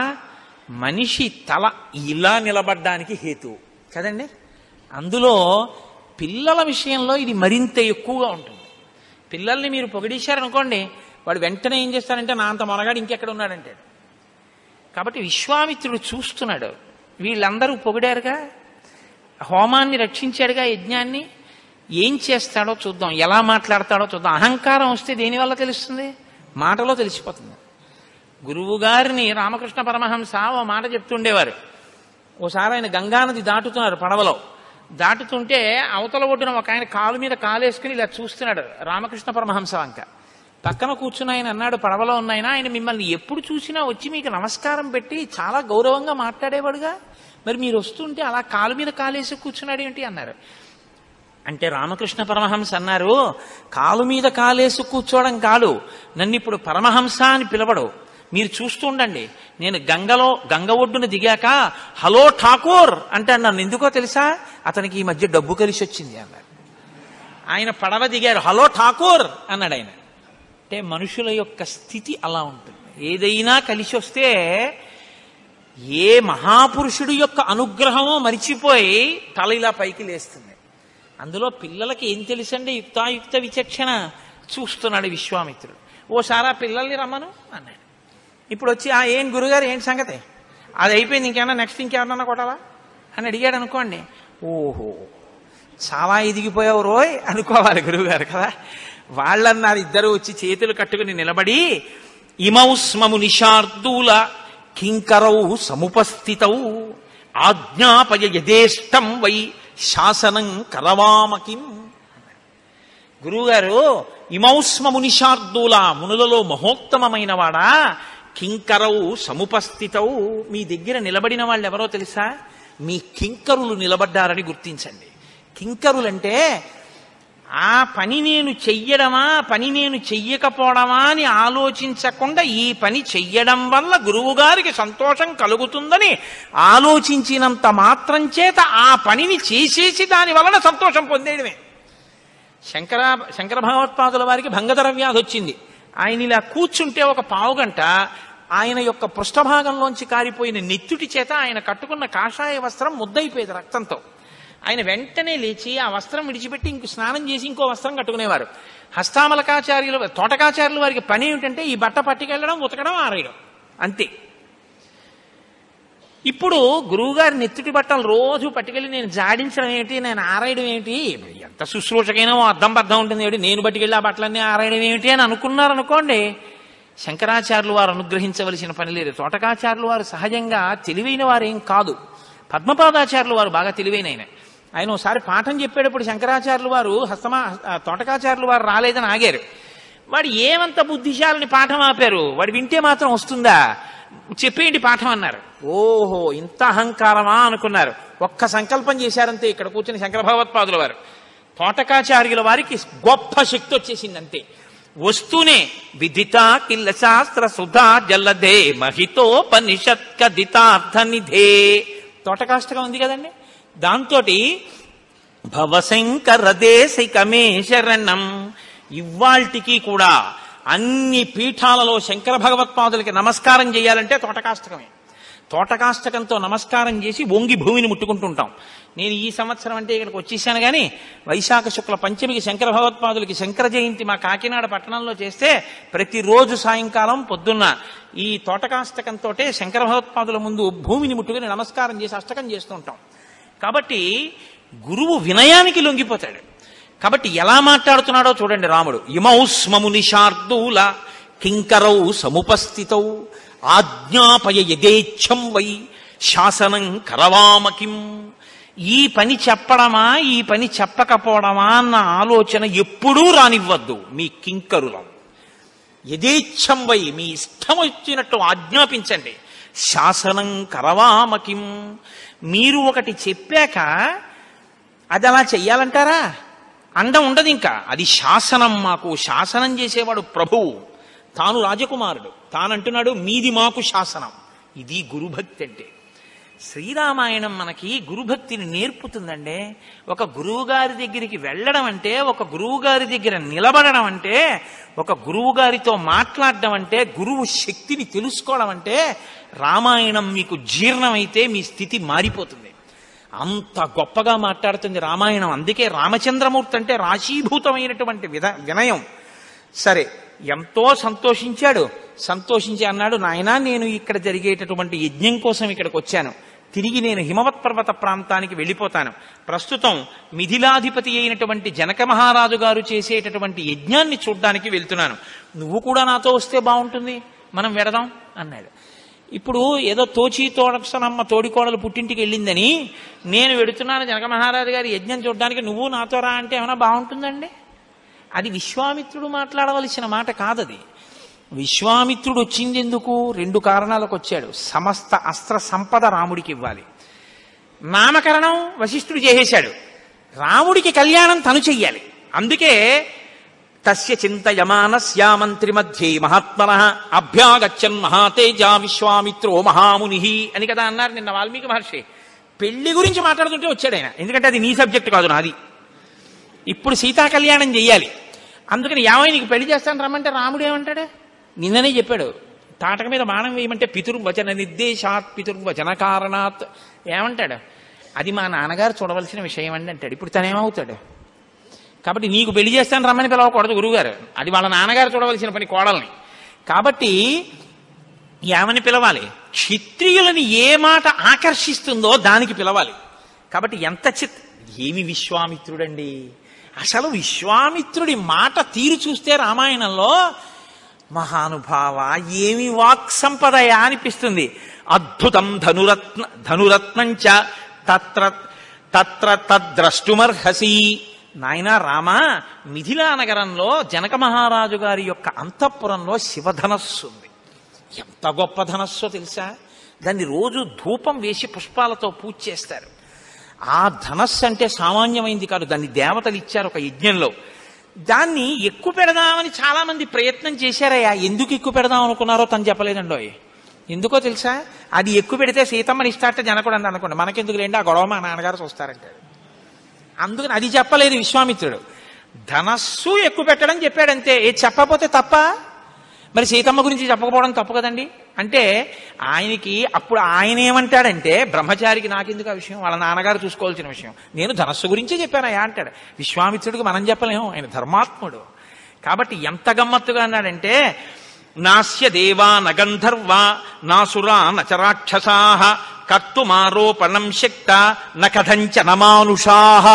మనిషి తల ఇలా నిలబడ్డానికి హేతువు కదండి. అందులో పిల్లల విషయంలో ఇది మరింత ఎక్కువగా ఉంటుంది. పిల్లల్ని మీరు పొగిడేశారనుకోండి, వాడు వెంటనే ఏం చేస్తాడంటే నా అంత మొనగాడు ఇంకెక్కడ ఉన్నాడంటాడు. కాబట్టి విశ్వామిత్రుడు చూస్తున్నాడు, వీళ్ళందరూ పొగిడారుగా, హోమాన్ని రక్షించాడుగా, యజ్ఞాన్ని, ఏం చేస్తాడో చూద్దాం, ఎలా మాట్లాడతాడో చూద్దాం. అహంకారం వస్తే దేనివల్ల తెలుస్తుంది? మాటలో తెలిసిపోతుంది. గురువు గారిని రామకృష్ణ పరమహంస ఓ మాట చెప్తుండేవారు. ఓసారి ఆయన గంగానది దాటుతున్నారు పడవలో. దాటుతుంటే అవతల ఒడ్డున ఒక ఆయన కాలు మీద కాలేసుకుని ఇలా చూస్తున్నాడు రామకృష్ణ పరమహంస వంక. పక్కన కూర్చుని ఆయన అన్నాడు, పడవలో ఉన్నాయన, ఆయన మిమ్మల్ని ఎప్పుడు చూసినా వచ్చి మీకు నమస్కారం పెట్టి చాలా గౌరవంగా మాట్లాడేవాడుగా, మరి మీరు వస్తుంటే అలా కాలు మీద కాలేసి కూర్చున్నాడు ఏంటి అన్నారు. అంటే రామకృష్ణ పరమహంస అన్నారు, కాలు మీద కాలేసి కూర్చోవడం కాదు, నన్ను ఇప్పుడు పరమహంస అని పిలవడు, మీరు చూస్తూ ఉండండి, నేను గంగలో గంగ ఒడ్డున దిగాక హలో ఠాకూర్ అంటే నన్ను ఎందుకో తెలుసా, అతనికి ఈ మధ్య డబ్బు కలిసి వచ్చింది అన్నారు. ఆయన పడవ దిగారు, హలో ఠాకూర్ అన్నాడు ఆయన. అంటే మనుషుల యొక్క స్థితి అలా ఉంటుంది. ఏదైనా కలిసి వస్తే ఏ మహాపురుషుడు యొక్క అనుగ్రహమో మరిచిపోయి తల ఇలా పైకి లేస్తుంది. అందులో పిల్లలకి ఏం తెలుసండి, యుక్తాయుక్త విచక్షణ. చూస్తున్నాడు విశ్వామిత్రుడు. ఓసారి ఆ పిల్లల్ని రమ్మను అన్నాడు. ఇప్పుడు వచ్చి ఆ ఏం గురుగారు ఏంటి సంగతి, అది అయిపోయింది, ఇంకేమన్నా నెక్స్ట్ ఇంకేమన్నా కొట్టాలా అని అడిగాడు అనుకోండి, ఓహో చాలా ఎదిగిపోయావు రోయ్ అనుకోవాలి గురువుగారు కదా. వాళ్ళన్నారు ఇద్దరు వచ్చి చేతులు కట్టుకుని నిలబడి, ఇమౌ స్మము నిషార్దూల కింకరౌ సముపస్థితౌ ఆజ్ఞాపయ యథేష్టం వై శాసనం కరవామకిం. గురువుగారు, ఇమౌస్మము నిషార్దూల, మునులలో మహోత్తమమైన వాడా, కింకరౌ సముపస్థితౌ, మీ దగ్గర నిలబడిన వాళ్ళు ఎవరో తెలుసా, మీ కింకరులు నిలబడ్డారని గుర్తించండి. కింకరులంటే ఆ పని నేను చెయ్యడమా పని నేను చెయ్యకపోవడమా అని ఆలోచించకుండా ఈ పని చెయ్యడం వల్ల గురువుగారికి సంతోషం కలుగుతుందని ఆలోచించినంత మాత్రం చేత ఆ పనిని చేసేసి దాని వలన సంతోషం పొందేయడమే. శంకర శంకర భగవత్పాదుల వారికి భంగధర వ్యాధి వచ్చింది. ఆయన ఇలా కూర్చుంటే ఒక పావుగంట ఆయన యొక్క పృష్ఠభాగంలోంచి కారిపోయిన నెత్తుటి చేత ఆయన కట్టుకున్న కాషాయ వస్త్రం ముద్దయిపోయేది రక్తంతో. ఆయన వెంటనే లేచి ఆ వస్త్రం విడిచిపెట్టి ఇంకో స్నానం చేసి ఇంకో వస్త్రం కట్టుకునేవారు. హస్తామలకాచార్యులు తోటకాచార్యులు వారికి పని ఏమిటంటే ఈ బట్ట పట్టుకెళ్ళడం, ఉతకడం, ఆరేయడం, అంతే. ఇప్పుడు గురువుగారి నెత్తుటి బట్టలు రోజు పట్టుకెళ్ళి నేను జాడించడం ఏమిటి, నేను ఆరేయడం ఏమిటి, ఎంత శుశ్రూషకైనా అర్థం బద్దం ఉంటుంది ఏమిటి, నేను పట్టుకెళ్ళి ఆ బట్టలన్నీ ఆరేయడం ఏమిటి అని అనుకున్నారనుకోండి, శంకరాచార్యులు వారు అనుగ్రహించవలసిన పని లేదు. తోటకాచార్యులు వారు సహజంగా తెలివైన వారేం కాదు. పద్మపాదాచార్యులు వారు బాగా తెలివైన ఆయన. ఆయన ఒకసారి పాఠం చెప్పేటప్పుడు శంకరాచార్యులు వారు హస్తమా తోటకాచార్యులు వారు రాలేదని ఆగారు. వాడు ఏమంత బుద్ధిశాలని పాఠం ఆపారు, వాడు వింటే మాత్రం వస్తుందా, చెప్పేయండి పాఠం అన్నారు. ఓహో ఇంత అహంకారమా అనుకున్నారు. ఒక్క సంకల్పం చేశారంతే ఇక్కడ కూర్చుని శంకర భగవత్పాదుల వారు. తోటకాచార్యుల వారికి గొప్ప శక్తి వచ్చేసింది అంతే. వస్తూనే విదిత కిల్ల శాస్త్ర సుధా జల్లదే మహితోపనిషత్ కదితార్థ నిధే, తోటకాష్టగా ఉంది కదండి, దాంతో భవశంకర దేశికమే శరణం. ఇవాల్టికి కూడా అన్ని పీఠాలలో శంకర భగవత్పాదులకి నమస్కారం చేయాలంటే తోటకాష్టకమే. తోటకాష్టకంతో నమస్కారం చేసి వంగి భూమిని ముట్టుకుంటుంటాం. నేను ఈ సంవత్సరం అంటే ఇక్కడికి వచ్చేసాను కానీ వైశాఖ శుక్ల పంచమికి శంకర భగవత్పాదులకి శంకర జయంతి మా కాకినాడ పట్టణంలో చేస్తే ప్రతిరోజు సాయంకాలం పొద్దున్న ఈ తోటకాష్టకంతో శంకర భగవత్పాదుల ముందు భూమిని ముట్టుకుని నమస్కారం చేసి అష్టకం చేస్తుంటాం. కాబట్టి గురువు వినయానికి లొంగిపోతాడు. కాబట్టి ఎలా మాట్లాడుతున్నాడో చూడండి రాముడు. ఇమౌ స్మముని శార్దూల కింకరౌ సముపస్థితౌ ఆజ్ఞాపయ యథేచ్ఛం వై శాసనం కరవామకిం. ఈ పని చెప్పడమా ఈ పని చెప్పకపోవడమా అన్న ఆలోచన ఎప్పుడూ రానివ్వద్దు మీ కింకరులం. యథేచ్ఛం వై మీ ఇష్టం వచ్చినట్టు ఆజ్ఞాపించండి. శాసనం కరవామకిం. మీరు ఒకటి చెప్పాక అది అలా చెయ్యాలంటారా? అండ ఉండదు. ఇంకా అది శాసనం. మాకు శాసనం చేసేవాడు ప్రభువు, తాను రాజకుమారుడు. తానంటున్నాడు మీది మాకు శాసనం. ఇది గురుభక్తి అంటే. శ్రీరామాయణం మనకి గురుభక్తిని నేర్పుతుందండి. ఒక గురువు గారి దగ్గరికి వెళ్ళడం అంటే, ఒక గురువు గారి దగ్గర నిలబడడం అంటే, ఒక గురువు గారితో మాట్లాడడం అంటే, గురువు శక్తిని తెలుసుకోవడం అంటే, రామాయణం మీకు జీర్ణమైతే మీ స్థితి మారిపోతుంది. అంత గొప్పగా మాట్లాడుతుంది రామాయణం. అందుకే రామచంద్రమూర్తి అంటే రాశీభూతమైనటువంటి విధ వినయం. సరే, ఎంతో సంతోషించాడు. సంతోషించి అన్నాడు, నాయనా నేను ఇక్కడ జరిగేటటువంటి యజ్ఞం కోసం ఇక్కడికి వచ్చాను. తిరిగి నేను హిమవత్ పర్వత ప్రాంతానికి వెళ్ళిపోతాను. ప్రస్తుతం మిథిలాధిపతి అయినటువంటి జనక మహారాజు గారు చేసేటటువంటి యజ్ఞాన్ని చూడ్డానికి వెళ్తున్నాను. నువ్వు కూడా నాతో వస్తే బాగుంటుంది, మనం వెడదాం అన్నాడు. ఇప్పుడు ఏదో తోచి తోడసనమ్మ తోడికోడలు పుట్టింటికి వెళ్ళిందని నేను వెడుతున్నాను జనక మహారాజు గారి యజ్ఞం చూడడానికి, నువ్వు నాతో రా అంటే ఏమైనా బాగుంటుందండి? అది విశ్వామిత్రుడు మాట్లాడవలసిన మాట కాదది. విశ్వామిత్రుడు వచ్చింది ఎందుకు? రెండు కారణాలకు వచ్చాడు. సమస్త అస్త్ర సంపద రాముడికి ఇవ్వాలి. నామకరణం వశిష్ఠుడు చేసేశాడు. రాముడికి కళ్యాణం తను చెయ్యాలి. అందుకే తస్య చింతయమానస్య మంత్రి మధ్యే మహాత్మనః అభ్యాగచ్చన్ మహాతేజ విశ్వామిత్రో మహాముని అని కదా అన్నారు నిన్న వాల్మీకి మహర్షి. పెళ్లి గురించి మాట్లాడుతుంటే వచ్చాడు ఆయన. ఎందుకంటే అది నీ సబ్జెక్ట్ కాదు, నాది. ఇప్పుడు సీతా కళ్యాణం చెయ్యాలి. అందుకని యావై నీకు పెళ్లి చేస్తాను రమ్మంటే రాముడు ఏమంటాడు? నిన్ననే చెప్పాడు, తాటక మీద బాణం వేయమంటే పితుర్వచన నిర్దేశాత్ పితుర్వచన కారణాత్ ఏమంటాడు? అది మా నాన్నగారు చూడవలసిన విషయం అండి అంటాడు. ఇప్పుడు తనేమవుతాడు? కాబట్టి నీకు పెళ్లి చేస్తాను రమ్మని పిలవకూడదు గురువుగారు, అది వాళ్ళ నాన్నగారు చూడవలసిన పని కోడల్ని. కాబట్టి ఏమని పిలవాలి? క్షత్రియులని ఏ మాట ఆకర్షిస్తుందో దానికి పిలవాలి. కాబట్టి ఎంత చిత్ ఏమి విశ్వామిత్రుడండి! అసలు విశ్వామిత్రుడి మాట తీరు చూస్తే రామాయణంలో మహానుభావ ఏమి వాక్ సంపదయా అనిపిస్తుంది. అద్భుతం ధనురత్న ధనురత్నంచ తత్ర తత్ర తద్ద్రష్టుమర్హసి. నాయనా రామ, మిథిలా నగరంలో జనక మహారాజు గారి యొక్క అంతఃపురంలో శివధనస్సు ఉంది. ఎంత గొప్ప ధనస్సో తెలుసా? దాన్ని రోజు ధూపం వేసి పుష్పాలతో పూజ చేస్తారు. ఆ ధనస్సు అంటే సామాన్యమైంది కాదు. దాన్ని దేవతలు ఇచ్చారు ఒక యజ్ఞంలో. దాన్ని ఎక్కువ పెడదామని చాలా మంది ప్రయత్నం చేశారయ్యా. ఎందుకు ఎక్కువ పెడదాం అనుకున్నారో తను చెప్పలేదండో. ఎందుకో తెలుసా? అది ఎక్కువ పెడితే సీతమ్మని ఇస్తాట జనకుడు అని అనుకోండి, మనకెందుకు లేండి ఆ గొడవ మా నాన్నగారు చూస్తారంటాడు. అందుకని అది చెప్పలేదు విశ్వామిత్రుడు. ధనస్సు ఎక్కువ పెట్టడం చెప్పాడంతే. ఏది చెప్పకపోతే తప్ప? మరి సీతమ్మ గురించి చెప్పకపోవడం తప్పు కదండి. అంటే ఆయనకి అప్పుడు ఆయన ఏమంటాడంటే, బ్రహ్మచారికి నాకెందుకు ఆ విషయం, వాళ్ళ నాన్నగారు చూసుకోవాల్సిన విషయం, నేను ధనస్సు గురించే చెప్పానయా అంటాడు. విశ్వామిత్రుడికి మనం చెప్పలేము, ఆయన ధర్మాత్ముడు. కాబట్టి ఎంత గమ్మత్తుగా అన్నాడంటే, నాస్య దేవా నగంధర్వా నాసురా నచరాక్షసా కర్తుమారోపణం శక్త నకథంచ నమానుషాః.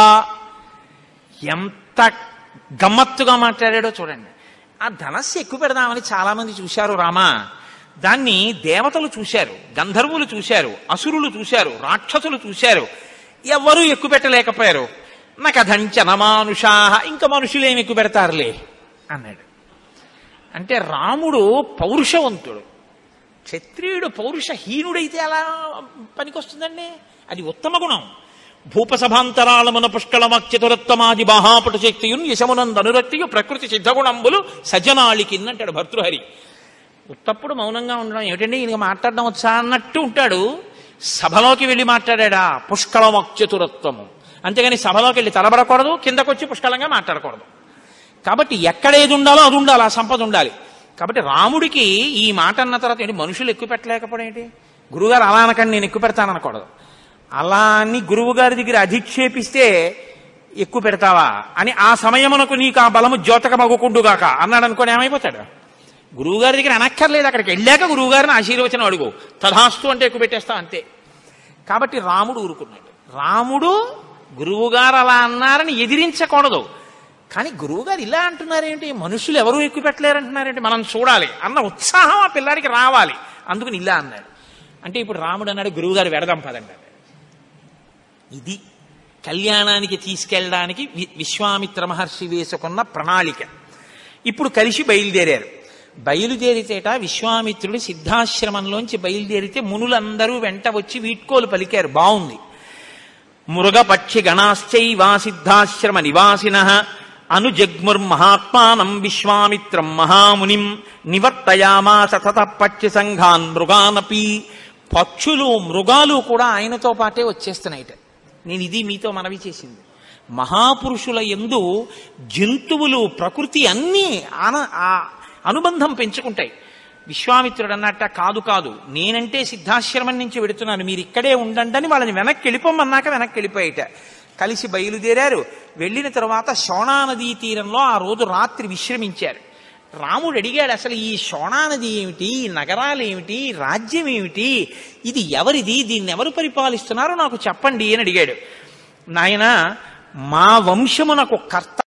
ఎంత గమ్మత్తుగా మాట్లాడాడో చూడండి. ఆ ధనస్సు ఎక్కువ పెడదామని చాలా మంది చూశారు రామా. దాన్ని దేవతలు చూశారు, గంధర్వులు చూశారు, అసురులు చూశారు, రాక్షసులు చూశారు. ఎవ్వరూ ఎక్కువ పెట్టలేకపోయారు. నకథంచ నమానుషాః, ఇంకా మనుషులేమి ఎక్కువ పెడతారులే అన్నాడు. అంటే రాముడు పౌరుషవంతుడు. క్షత్రియుడు పౌరుషహీనుడైతే అలా పనికొస్తుందండి. అది ఉత్తమ గుణం. భూపసభాంతరాళమున పుష్కళమక్చతురత్తమాది బాహాపటు శక్తియున్ యశమునందనురక్తియు ప్రకృతి సిద్ధగుణంబులు సజ్జనాళికిన్నంటాడు భర్తృహరి. ఉత్తప్పుడు మౌనంగా ఉండడం ఏమిటండి, ఈయనకి మాట్లాడడం వచ్చా అన్నట్టు ఉంటాడు. సభలోకి వెళ్ళి మాట్లాడా పుష్కళమక్చతురత్వము. అంతేగాని సభలోకి వెళ్ళి తలబడకూడదు, కిందకొచ్చి పుష్కలంగా మాట్లాడకూడదు. కాబట్టి ఎక్కడేది ఉండాలో అది ఉండాలి, ఆ సంపద ఉండాలి. కాబట్టి రాముడికి ఈ మాట అన్న తర్వాత ఏంటి, మనుషులు ఎక్కువ పెట్టలేకపోవడం ఏంటి? గురువుగారు అలా అనకండి నేను ఎక్కువ పెడతాను అనకూడదు. అలా అని గురువు గారి దగ్గర అధిక్షేపిస్తే ఎక్కువ పెడతావా అని ఆ సమయమునకు నీకు ఆ బలము ద్యోతకమగుకుండుగాక అన్నాడు అనుకోని ఏమైపోతాడు? గురువు గారి దగ్గర అనక్కర్లేదు, అక్కడికి వెళ్ళాక గురువు గారిని ఆశీర్వచనం అడుగు, తథాస్తు అంటే ఎక్కువ పెట్టేస్తావు అంతే. కాబట్టి రాముడు ఊరుకున్నాడు. రాముడు గురువుగారు అలా అన్నారని ఎదిరించకూడదు. కానీ గురువుగారు ఇలా అంటున్నారేంటి, మనుషులు ఎవరూ ఎక్కువ పెట్టలేరంటున్నారేంటి, మనం చూడాలి అన్న ఉత్సాహం ఆ పిల్లాడికి రావాలి, అందుకని ఇలా అన్నాడు. అంటే ఇప్పుడు రాముడు అన్నాడు గురువుగారు వెడదాం పదండి. ఇది కళ్యాణానికి తీసుకెళ్ళడానికి విశ్వామిత్ర మహర్షి వేసుకున్న ప్రణాళిక. ఇప్పుడు కలిసి బయలుదేరారు. బయలుదేరితేట విశ్వామిత్రుడు సిద్ధాశ్రమంలోంచి బయలుదేరితే మునులందరూ వెంట వచ్చి వీడ్కోలు పలికారు. బాగుంది. మృగపక్షి గణాశ్చైవా సిద్ధాశ్రమ నివాసినః అనుజగ్ముర్మహాత్మానం విశ్వామిత్రం మహామునిం నివర్తయామాస తతః పక్షి సంఘాన్ మృగానపి. పక్షులు మృగాలు కూడా ఆయనతో పాటే వచ్చేస్తున్నాయిట. నేను ఇది మీతో మనవి చేసింది. మహాపురుషుల యందు జంతువులు ప్రకృతి అన్నీ ఆన అనుబంధం పెంచుకుంటాయి. విశ్వామిత్రుడు అన్నట్ట కాదు కాదు నేనంటే సిద్ధాశ్రమం నుంచి వెడుతున్నాను, మీరు ఇక్కడే ఉండండి అని వాళ్ళని వెనక్కి వెళ్ళిపోమన్నాక వెనక్కి వెళ్ళిపోయేట. కలిసి బయలుదేరారు. వెళ్ళిన తర్వాత శోణానదీ తీరంలో ఆ రోజు రాత్రి విశ్రమించారు. రాముడు అడిగాడు, అసలు ఈ శోణానది ఏమిటి, ఈ నగరాలు ఏమిటి, రాజ్యం ఏమిటి, ఇది ఎవరిది, దీన్ని ఎవరు పరిపాలిస్తున్నారో నాకు చెప్పండి అని అడిగాడు. నాయన మా వంశమునకు కర్త